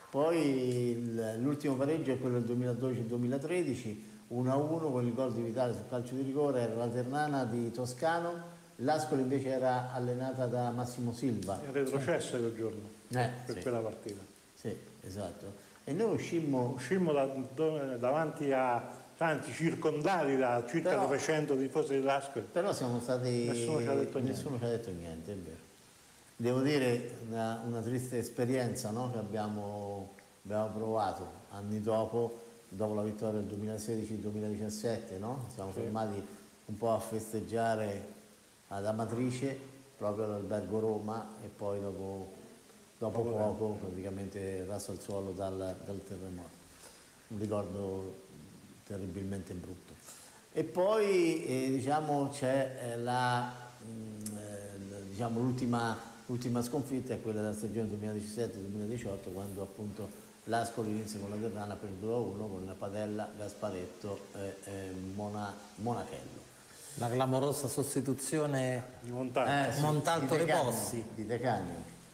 Poi l'ultimo pareggio è quello del duemiladodici duemilatredici, uno a uno con il gol di Vitale sul calcio di rigore, era la Ternana di Toscano, l'Ascoli invece era allenata da Massimo Silva. È retrocesso quel giorno, eh, per sì. quella partita. Sì, esatto. E noi uscimmo... Uscimmo da, davanti a tanti, circondati da circa però, novecento tifosi dell'Ascoli. Però siamo stati... Nessuno ci ha detto niente. Nessuno ci ha detto niente, è vero. Devo dire una, una triste esperienza, no? Che abbiamo, abbiamo provato anni dopo, dopo la vittoria del duemilasedici duemiladiciassette, no? Siamo sì. fermati un po' a festeggiare ad Amatrice, proprio all'Albergo Roma, e poi dopo, dopo poco praticamente raso al suolo dal, dal terremoto. Un ricordo terribilmente brutto. E poi eh, diciamo c'è eh, la, eh, diciamo, l'ultima, l'ultima sconfitta è quella della stagione duemiladiciassette duemiladiciotto, quando appunto l'Ascoli inizia con la Ternana per due a uno con Padella, Gasparetto e eh, Mona, Monachello. La clamorosa sostituzione di Montalto, eh, sì, Montalto di Repossi. Di De Cagni.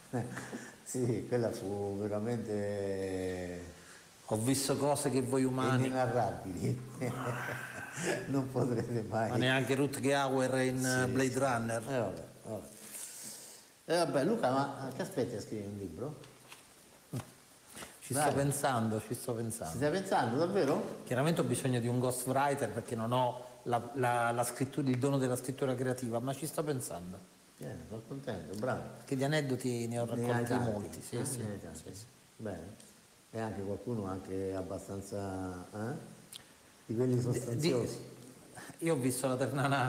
Sì, quella fu veramente... Ho visto cose che voi umani... inenarrabili. Non potrete mai... Ma neanche Rutger Hauer in sì, Blade sì. Runner. Eh vabbè, vabbè. Eh vabbè, Luca, ma che aspetti a scrivere un libro? Ci Dai. sto pensando, ci sto pensando. Ci stai pensando, davvero? Chiaramente ho bisogno di un ghostwriter perché non ho la, la, la scrittura, il dono della scrittura creativa, ma ci sto pensando. Bene, sono contento, bravo. Che di aneddoti ne ho Ne hai raccolti tanti. molti, sì, Eh, sì, ne hai tanti. sì, sì. Bene. E anche qualcuno anche abbastanza eh? di quelli Di- sostanziosi. io ho visto la Ternana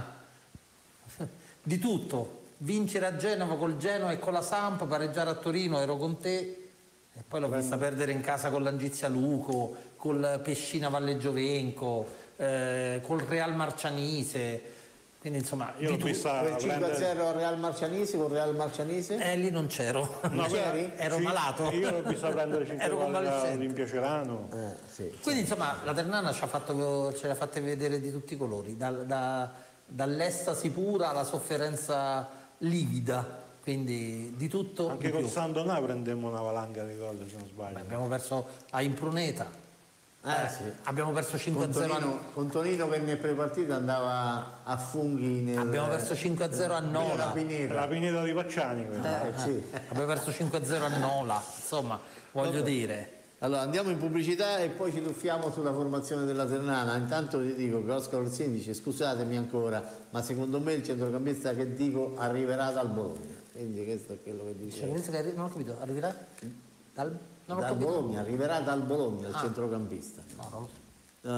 di tutto, vincere a Genova col Genoa e con la Samp, pareggiare a Torino, ero con te, e poi l'ho vista perdere in casa con l'Angizia Luco, col Pescina Valle Giovenco, eh, col Real Marcianise. Quindi insomma, Io l'ho di vista Quel cinque a prendere- zero al Real Marcianise con Real Marcianise? Eh, lì non c'ero. Non c'eri? Ero Sì, malato. Io l'ho vista prendere cinque Ero gol convalescente. all'Olimpia Cerano. Eh, sì. Quindi insomma la Ternana ci ha fatto, ce l'ha fatte vedere di tutti i colori, dal- da- dall'estasi pura alla sofferenza livida, quindi di tutto. Anche di con più. San Donà prendemmo una valanga di gol, se non sbaglio. Beh, abbiamo perso a Impruneta, Eh, sì. abbiamo perso cinque a Con zero a, Tonino, con Tonino che nel prepartita andava a funghi nel, abbiamo perso cinque a zero a nella Nola, Pineta. La Pineta di Pacciani, quella. Eh, sì. abbiamo perso cinque a zero a Nola, insomma voglio Vabbè. dire. Allora andiamo in pubblicità e poi ci tuffiamo sulla formazione della Ternana. Intanto vi dico che Oscar Orsini dice scusatemi ancora, ma secondo me il centrocampista che dico arriverà dal Bologna. Quindi questo è quello che dice. Cioè, che arri- non ho capito, arriverà? Dal, non ho Dal capito. Bologna, arriverà dal Bologna il Ah. centrocampista. No, non lo so.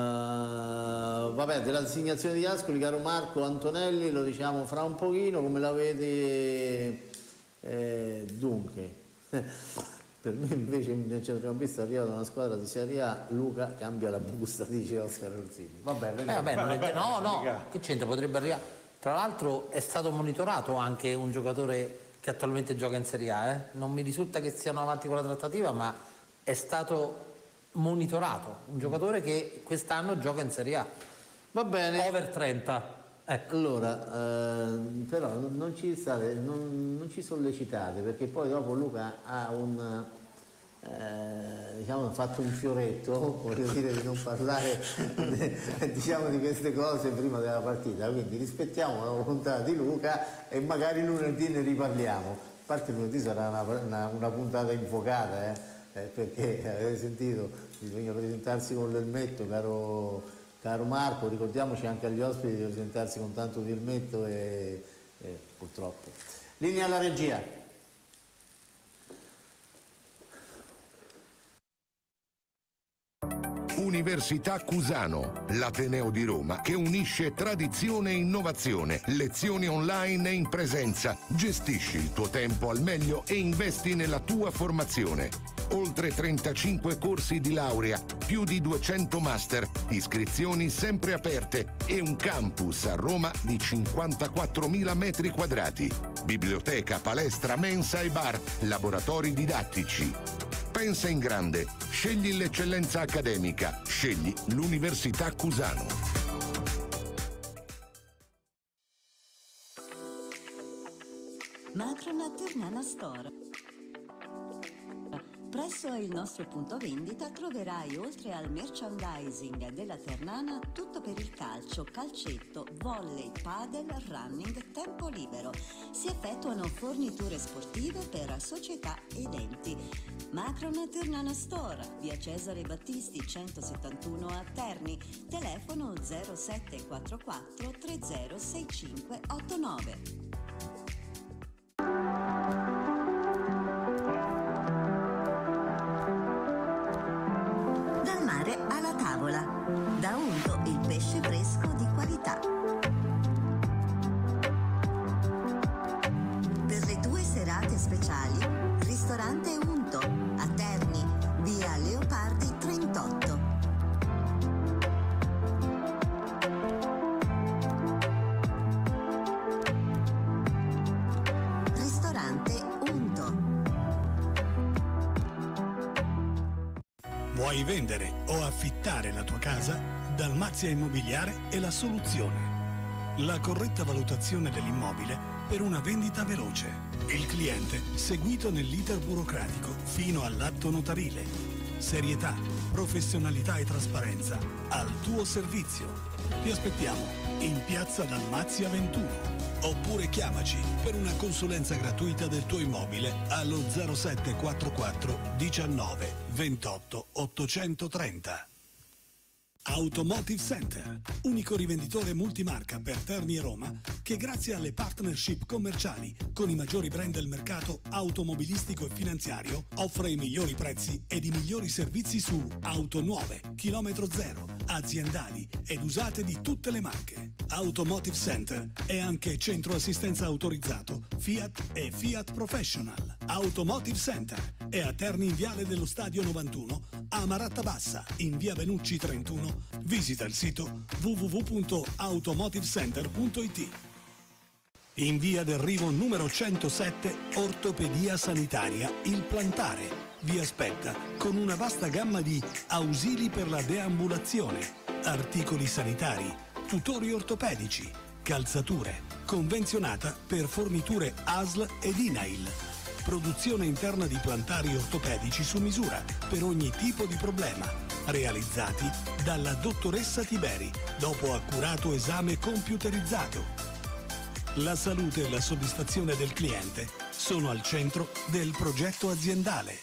Uh, vabbè, della designazione di Ascoli, caro Marco Antonelli, lo diciamo fra un pochino, come la vedi? Eh, dunque, per me invece il centrocampista arrivato da una squadra di Serie A, Luca cambia la busta, dice Oscar Orsini. Vabbè, Eh, vabbè, non è- vabbè, no, no, mica. che c'entra, potrebbe arrivare. Tra l'altro è stato monitorato anche un giocatore che attualmente gioca in Serie A, eh. Non mi risulta che siano avanti con la trattativa, ma è stato monitorato, un giocatore che quest'anno gioca in Serie A. Va bene. Over trenta. Ecco. Allora, eh, però non, non ci state, non, non ci sollecitate, perché poi dopo Luca ha un, eh, diciamo, fatto un fioretto, voglio dire di non parlare diciamo di queste cose prima della partita, quindi rispettiamo la volontà di Luca e magari lunedì ne riparliamo. A parte lunedì sarà una, una, una puntata infuocata, eh, eh, perché avete sentito, bisogna presentarsi con l'elmetto, caro... Caro Marco, ricordiamoci anche agli ospiti di presentarsi con tanto di elmetto e, e purtroppo. Linea alla regia. Università Cusano, l'Ateneo di Roma che unisce tradizione e innovazione, lezioni online e in presenza. Gestisci il tuo tempo al meglio e investi nella tua formazione. Oltre trentacinque corsi di laurea, più di duecento master, iscrizioni sempre aperte e un campus a Roma di cinquantaquattromila metri quadrati. Biblioteca, palestra, mensa e bar, laboratori didattici. Pensa in grande, scegli l'eccellenza accademica, scegli l'Università Cusano. Macron Ternana Store. Presso il nostro punto vendita troverai, oltre al merchandising della Ternana, tutto per il calcio, calcetto, volley, padel, running, tempo libero. Si effettuano forniture sportive per società ed enti. Macron Ternana Store, via Cesare Battisti centosettantuno a Terni, telefono zero sette quattro quattro tre zero sei cinque otto nove. Dal mare alla tavola, da Unto il pesce fresco di qualità. Per le tue serate speciali, ristorante Unto, a Terni, via Leopardi trentotto. Ristorante Unto. Vuoi vendere o affittare la tua casa? Dalmazia Immobiliare è la soluzione. La corretta valutazione dell'immobile per una vendita veloce. Il cliente seguito nell'iter burocratico fino all'atto notarile. Serietà, professionalità e trasparenza al tuo servizio. Ti aspettiamo in piazza Dalmazia ventuno. Oppure chiamaci per una consulenza gratuita del tuo immobile allo zero sette quattro quattro diciannove ventotto ottocentotrenta. Automotive Center, unico rivenditore multimarca per Terni e Roma che grazie alle partnership commerciali con i maggiori brand del mercato automobilistico e finanziario offre i migliori prezzi ed i migliori servizi su auto nuove, chilometro zero, aziendali ed usate di tutte le marche. Automotive Center è anche centro assistenza autorizzato Fiat e Fiat Professional. Automotive Center è a Terni in Viale dello Stadio novantuno, a Maratta Bassa in via Benucci trentuno. Visita il sito w w w punto automotivecenter punto i t. In via del Rivo numero centosette, Ortopedia Sanitaria Il Plantare vi aspetta con una vasta gamma di ausili per la deambulazione, articoli sanitari, tutori ortopedici, calzature, convenzionata per forniture A S L ed I N A I L. Produzione interna di plantari ortopedici su misura per ogni tipo di problema, realizzati dalla dottoressa Tiberi dopo accurato esame computerizzato. La salute e la soddisfazione del cliente sono al centro del progetto aziendale.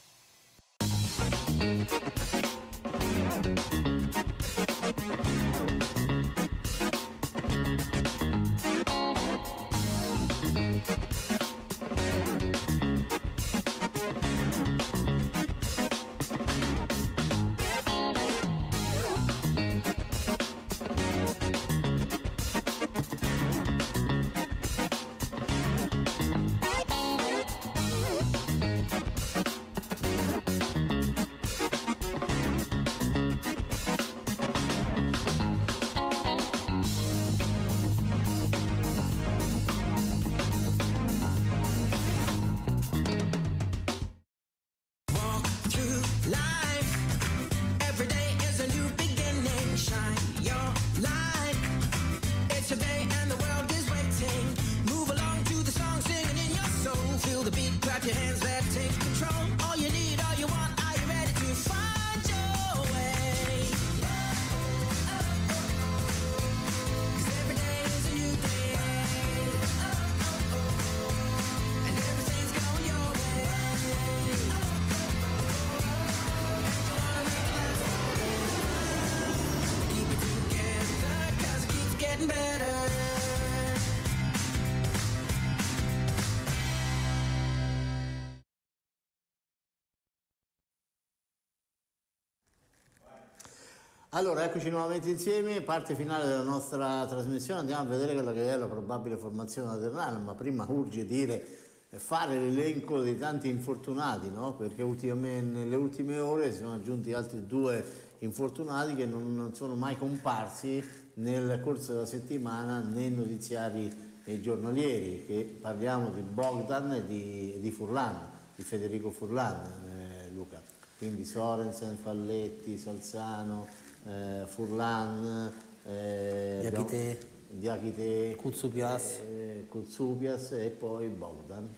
Allora, eccoci nuovamente insieme, parte finale della nostra trasmissione, andiamo a vedere quella che è la probabile formazione della Ternana, ma prima urge dire, fare l'elenco dei tanti infortunati, no? Perché ultimamente, nelle ultime ore si sono aggiunti altri due infortunati che non, non sono mai comparsi nel corso della settimana nei notiziari e giornalieri, che parliamo di Bogdan e di, di Furlan, di Federico Furlan, eh, Luca. Quindi Sorensen, Falletti, Salzano, Eh, Furlan, eh, Diachite, Diachite Koutsoupias. eh, Koutsoupias e poi Bogdan.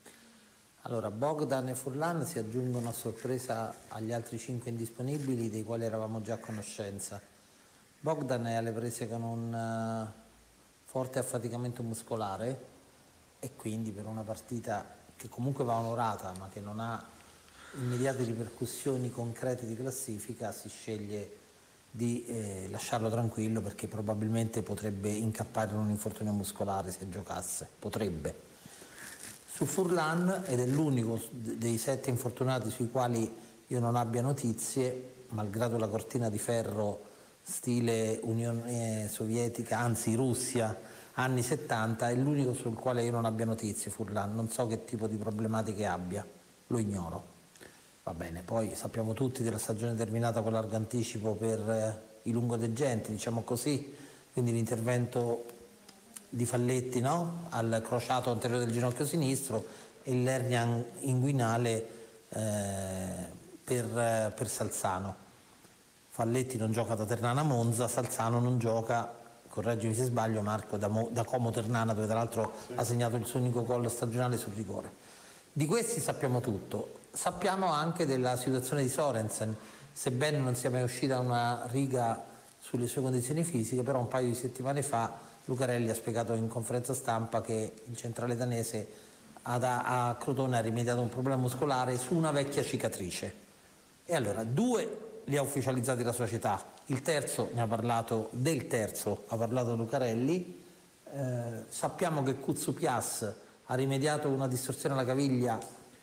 Allora, Bogdan e Furlan si aggiungono a sorpresa agli altri cinque indisponibili dei quali eravamo già a conoscenza. Bogdan è alle prese con un uh, forte affaticamento muscolare e quindi per una partita che comunque va onorata ma che non ha immediate ripercussioni concrete di classifica si sceglie di eh, lasciarlo tranquillo perché probabilmente potrebbe incappare in un infortunio muscolare se giocasse, potrebbe. Su Furlan, ed è l'unico dei sette infortunati sui quali io non abbia notizie, malgrado la cortina di ferro stile Unione Sovietica, anzi Russia, anni settanta, è l'unico sul quale io non abbia notizie, Furlan, non so che tipo di problematiche abbia, lo ignoro. Va bene, poi sappiamo tutti della stagione terminata con largo anticipo per eh, i lungodegenti, diciamo così, quindi l'intervento di Falletti, no? Al crociato anteriore del ginocchio sinistro e l'ernia inguinale eh, per, eh, per Salzano. Falletti non gioca da Ternana Monza, Salzano non gioca, correggimi se sbaglio Marco, da, Mo, da Como Ternana, dove tra l'altro ha segnato il suo unico gol stagionale sul rigore. Di questi sappiamo tutto. Sappiamo anche della situazione di Sorensen, sebbene non sia mai uscita una riga sulle sue condizioni fisiche, però un paio di settimane fa Lucarelli ha spiegato in conferenza stampa che il centrale danese a Crotone ha rimediato un problema muscolare su una vecchia cicatrice. E allora, due li ha ufficializzati la società, il terzo ne ha parlato, del terzo ha parlato Lucarelli, eh, sappiamo che Koutsoupias ha rimediato una distorsione alla caviglia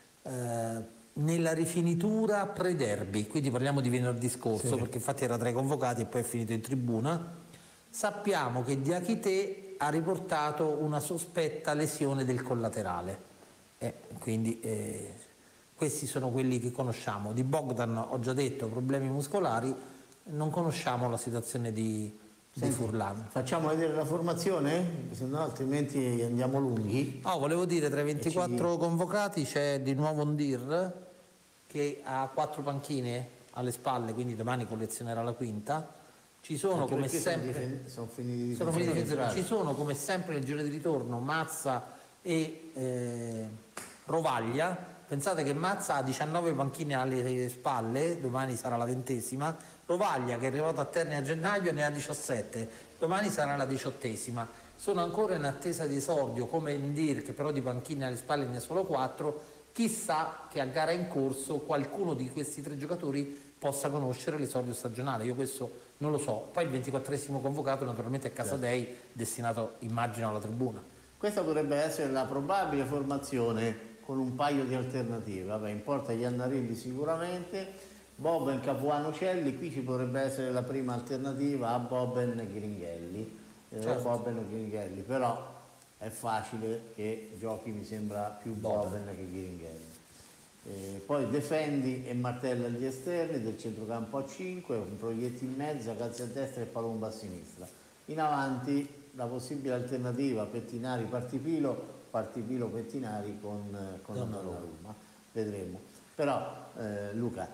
eh, nella rifinitura pre-derby, quindi parliamo di venerdì scorso, sì, perché infatti era tra i convocati e poi è finito in tribuna. Sappiamo che Diakité ha riportato una sospetta lesione del collaterale, eh, quindi eh, questi sono quelli che conosciamo. Di Bogdan ho già detto, problemi muscolari, non conosciamo la situazione di, di Furlan. Facciamo vedere la formazione? Se no altrimenti andiamo lunghi. No, volevo dire, tra i ventiquattro ci... convocati c'è di nuovo Ndir, che ha quattro panchine alle spalle, quindi domani collezionerà la quinta. Ci sono Anche come sempre sono finiti sono finiti di ci sono come sempre nel giro di ritorno Mazza e eh, Rovaglia. Pensate che Mazza ha diciannove panchine alle spalle, domani sarà la ventesima. Rovaglia, che è arrivato a Terni a gennaio, ne ha diciassette, domani sarà la diciottesima. Sono ancora in attesa di esordio come Ndir, che però di panchine alle spalle ne ha solo quattro. Chissà che a gara in corso qualcuno di questi tre giocatori possa conoscere l'esordio stagionale, io questo non lo so. Poi il ventiquattresimo convocato naturalmente è Casadei, destinato immagino alla tribuna. Questa potrebbe essere la probabile formazione con un paio di alternative. Vabbè, in porta Iannarilli sicuramente, Boben, Capuano, Celli, qui ci potrebbe essere la prima alternativa a Boben e Gringhelli, eh, certo. Boben e Gringhelli, però è facile che giochi, mi sembra, più Boben che Gringhelli. Eh, poi Defendi e Martella agli esterni, del centrocampo a cinque, un Proietti in mezzo, Cazzi a destra e Palomba a sinistra. In avanti la possibile alternativa Pettinari Partipilo, Partipilo Pettinari con, con Donnarumma, vedremo. Però eh, Luca,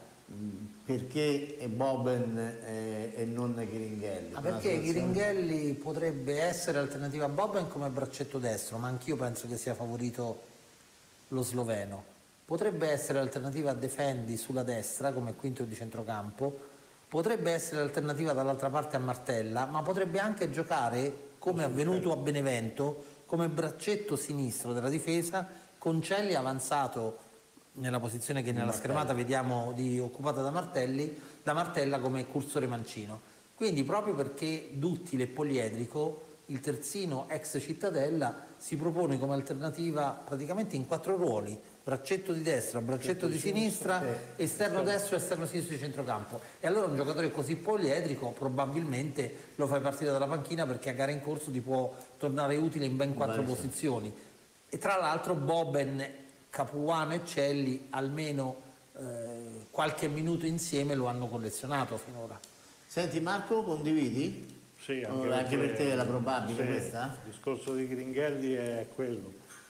perché è Boben e, e non Gringhelli? Ah, perché Gringhelli potrebbe essere alternativa a Boben come braccetto destro, ma anch'io penso che sia favorito lo sloveno. Potrebbe essere alternativa a Defendi sulla destra come quinto di centrocampo, potrebbe essere alternativa dall'altra parte a Martella, ma potrebbe anche giocare, come è avvenuto a Benevento, come braccetto sinistro della difesa, con Celli avanzato nella posizione che nella schermata vediamo di, occupata da Martelli, da Martella come cursore mancino. Quindi proprio perché duttile e poliedrico, il terzino ex Cittadella si propone come alternativa praticamente in quattro ruoli: braccetto di destra, braccetto di sinistra, esterno destro e esterno sinistro di centrocampo. E allora un giocatore così poliedrico probabilmente lo fai partire dalla panchina, perché a gara in corso ti può tornare utile in ben quattro posizioni. E tra l'altro Boben, Capuano e Celli almeno eh, qualche minuto insieme lo hanno collezionato finora. Senti Marco, condividi? Sì, anche, oh, anche per te è la probabile sì, questa? Il discorso di Gringhelli è quello.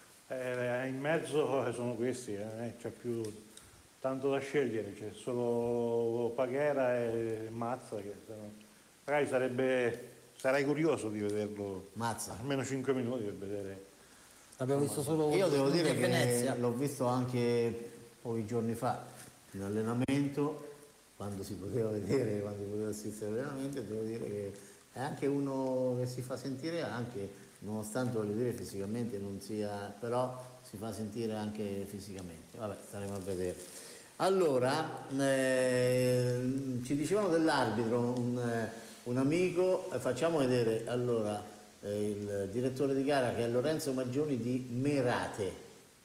Eh, in mezzo sono questi, eh, c'è più tanto da scegliere, c'è solo Paghera e Mazza, che magari sarebbe, sarei curioso di vederlo. Mazza. Almeno cinque minuti per vedere. L'abbiamo visto solo Io devo dire che l'ho visto anche pochi giorni fa in allenamento, quando si poteva vedere, quando si poteva assistere all'allenamento, e devo dire che è anche uno che si fa sentire anche, nonostante voglio dire fisicamente non sia, però si fa sentire anche fisicamente. Vabbè, staremo a vedere. Allora, eh, ci dicevano dell'arbitro, un, un amico, eh, facciamo vedere allora eh, il direttore di gara, che è Lorenzo Maggioni di Merate.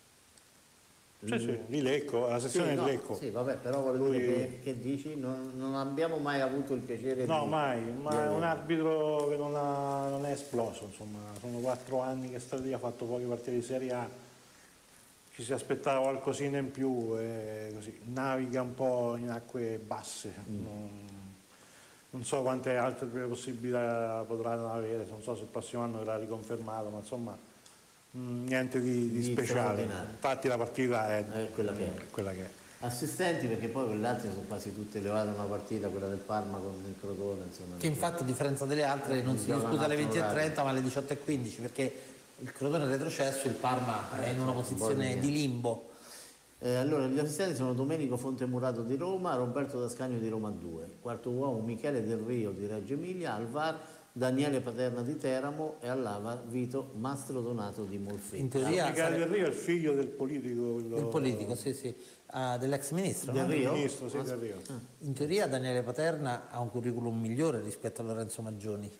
Sì, sì, di Lecco, la sezione sì, di no, Lecco. Sì, vabbè, però volevo Lui... dire che, che dici, non, non abbiamo mai avuto il piacere no, di... No, mai, ma è un arbitro che non, ha, non è esploso, insomma, sono quattro anni che sta lì, ha fatto poche partite di Serie A, ci si aspettava qualcosina in più, e così, naviga un po' in acque basse, mm. non, non so quante altre possibilità potranno avere, non so se il prossimo anno verrà riconfermato, ma insomma... niente di, di speciale, infatti la partita è, è, quella, che è. quella che è. Assistenti, perché poi quelle altre sono quasi tutte levate una partita, quella del Parma con il Crotone, insomma, che infatti a differenza delle altre non si disputa alle venti e trenta ma alle diciotto e quindici, perché il Crotone è retrocesso, il Parma è in una posizione di limbo. Eh, allora gli assistenti sono Domenico Fontemurato di Roma, Roberto D'Ascanio di Roma due, quarto uomo Michele Del Rio di Reggio Emilia, al V A R Daniele Paterna di Teramo e all'Ava Vito Mastro Donato di Molfetta. In teoria Michele Del Rio è il figlio del politico. Quello... Il politico, sì, sì. Uh, dell'ex ministro. Del no? Rio? Ministro, sì, Del Rio. In teoria Daniele Paterna ha un curriculum migliore rispetto a Lorenzo Maggioni.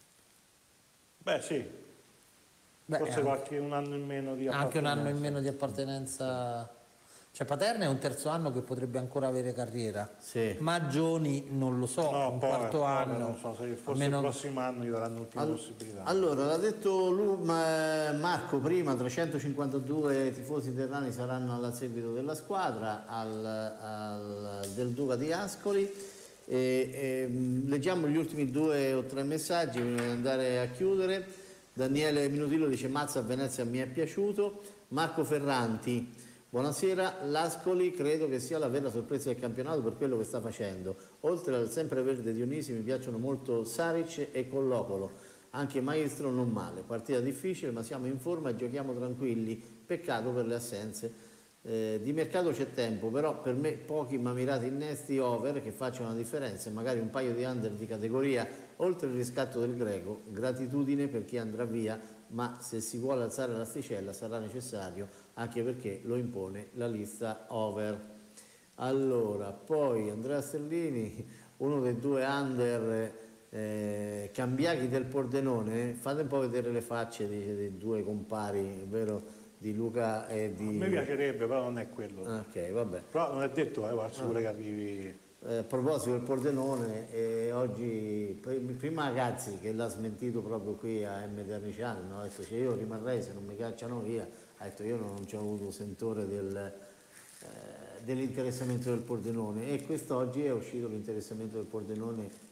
Beh, sì. Beh, Forse anche, qualche un anno in meno di appartenenza. Anche un anno in meno di appartenenza. Cioè Paterna è un terzo anno che potrebbe ancora avere carriera. Sì. Maggioni non lo so, No, un poi, quarto poi, anno. Non so, se forse almeno... il prossimo anno gli daranno l'ultima All... possibilità. Allora, l'ha detto Lu, ma, Marco prima, trecentocinquantadue tifosi interrani saranno all'asseguito della squadra, al, al, del Duca di Ascoli. E, e, leggiamo gli ultimi due o tre messaggi prima di andare a chiudere. Daniele Minutillo dice: Mazza a Venezia mi è piaciuto. Marco Ferranti: buonasera, l'Ascoli credo che sia la vera sorpresa del campionato per quello che sta facendo. Oltre al sempreverde Dionisi mi piacciono molto Saric e Collocolo, anche Maestro non male. Partita difficile ma siamo in forma e giochiamo tranquilli, peccato per le assenze. Eh, di mercato c'è tempo, però per me pochi ma mirati innesti over che facciano la differenza e magari un paio di under di categoria, oltre il riscatto del Greco. Gratitudine per chi andrà via, ma se si vuole alzare l'asticella sarà necessario, anche perché lo impone la lista over. Allora, poi Andrea Stellini, uno dei due under eh, cambiachi del Pordenone, fate un po' vedere le facce dei, dei due compari, vero? Di Luca e di... A me piacerebbe, però non è quello. Ok, vabbè. Però non è detto, eh, guarda, pure che arrivi... Eh, a proposito del Pordenone, eh, oggi, prima Ragazzi che l'ha smentito proprio qui a M. Terniciano, ha detto: cioè, io rimarrei se non mi cacciano via, ha detto io non ci ho avuto sentore del, eh, dell'interessamento del Pordenone, e quest'oggi è uscito l'interessamento del Pordenone.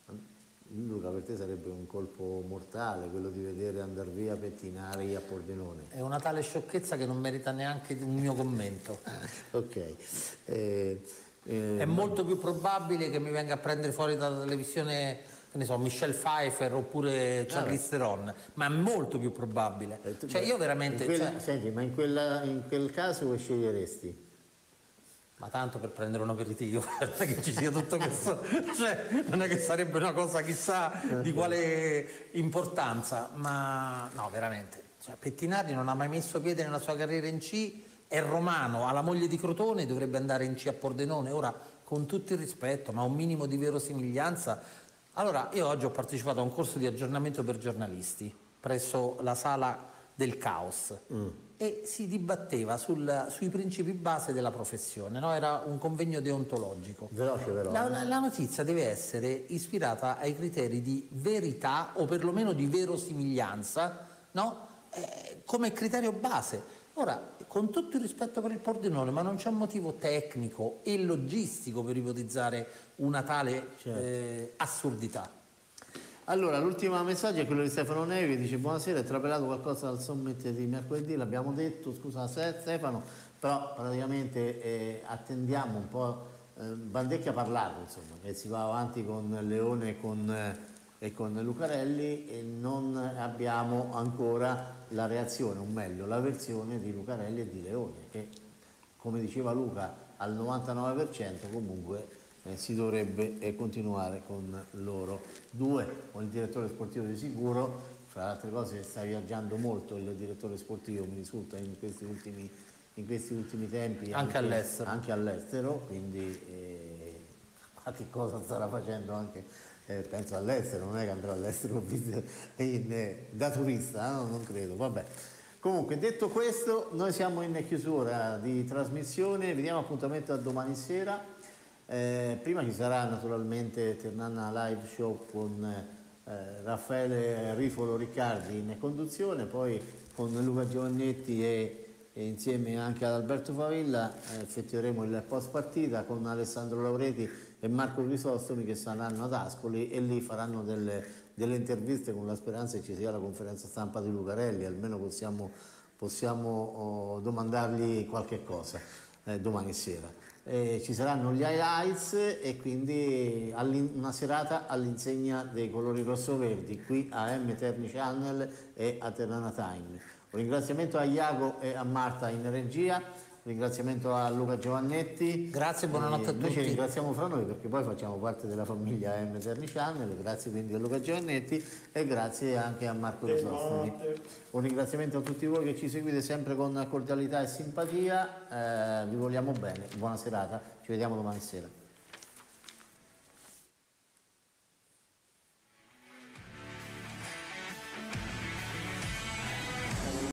Luca, per te sarebbe un colpo mortale quello di vedere andare via Pettinari a Pordenone. È una tale sciocchezza che non merita neanche un mio commento. Ok. Eh, eh, è molto più probabile che mi venga a prendere fuori dalla televisione, che ne so, Michelle Pfeiffer oppure Charlize Theron, ma è molto più probabile. Eh, tu, cioè io veramente... In quella, cioè... Senti, ma in, quella, in quel caso che sceglieresti? Ma tanto per prendere un aperitivo, non è che ci sia tutto questo, cioè, non è che sarebbe una cosa chissà di quale importanza, ma no, veramente. Cioè, Pettinari non ha mai messo piede nella sua carriera in C, è romano, ha la moglie di Crotone, dovrebbe andare in C a Pordenone. Ora, con tutto il rispetto, ma un minimo di verosimiglianza. Allora, io oggi ho partecipato a un corso di aggiornamento per giornalisti presso la Sala del Caos. Mm. E si dibatteva sul, sui principi base della professione, no? Era un convegno deontologico. Veloce, veloce. La, la notizia deve essere ispirata ai criteri di verità o perlomeno di verosimiglianza, no? Eh, come criterio base. Ora, con tutto il rispetto per il Pordenone, ma non c'è un motivo tecnico e logistico per ipotizzare una tale certo. eh, assurdità. Allora, l'ultimo messaggio è quello di Stefano Nevi, dice: buonasera, è trapelato qualcosa dal summit di mercoledì, l'abbiamo detto, scusa Stefano, però praticamente eh, attendiamo un po', eh, Bandecchi ha parlato, insomma, che si va avanti con Leone e con, eh, e con Lucarelli, e non abbiamo ancora la reazione, o meglio, la versione di Lucarelli e di Leone, che come diceva Luca al novantanove per cento comunque Eh, si dovrebbe eh, continuare con loro due, con il direttore sportivo di sicuro. Fra le altre cose sta viaggiando molto il direttore sportivo, mi risulta, in questi ultimi, in questi ultimi tempi, anche, anche all'estero, anche all'estero, quindi eh, qualche cosa starà facendo anche, eh, penso all'estero, non è che andrà all'estero in, eh, da turista, no? Non credo, vabbè. Comunque, detto questo, noi siamo in chiusura di trasmissione, vi diamo appuntamento a domani sera. Eh, prima ci sarà naturalmente Ternana Live Show con eh, Raffaele Rifolo Riccardi in conduzione, poi con Luca Giovannetti e, e insieme anche ad Alberto Favilla eh, effettueremo il post partita con Alessandro Laureti e Marco Crisostoli che saranno ad Ascoli, e lì faranno delle, delle interviste con la speranza che ci sia la conferenza stampa di Lucarelli, almeno possiamo, possiamo oh, domandargli qualche cosa eh, domani sera. Eh, ci saranno gli highlights e quindi una serata all'insegna dei colori rosso-verdi qui a M Terni Channel e a Ternana Time. Un ringraziamento a Iago e a Marta in regia, ringraziamento a Luca Giovannetti. Grazie, buonanotte a tutti. Noi ci ringraziamo fra noi perché poi facciamo parte della famiglia M Terni Channel, grazie quindi a Luca Giovannetti e grazie anche a Marco Crisostoli. Un ringraziamento a tutti voi che ci seguite sempre con cordialità e simpatia, eh, vi vogliamo bene, buona serata, ci vediamo domani sera.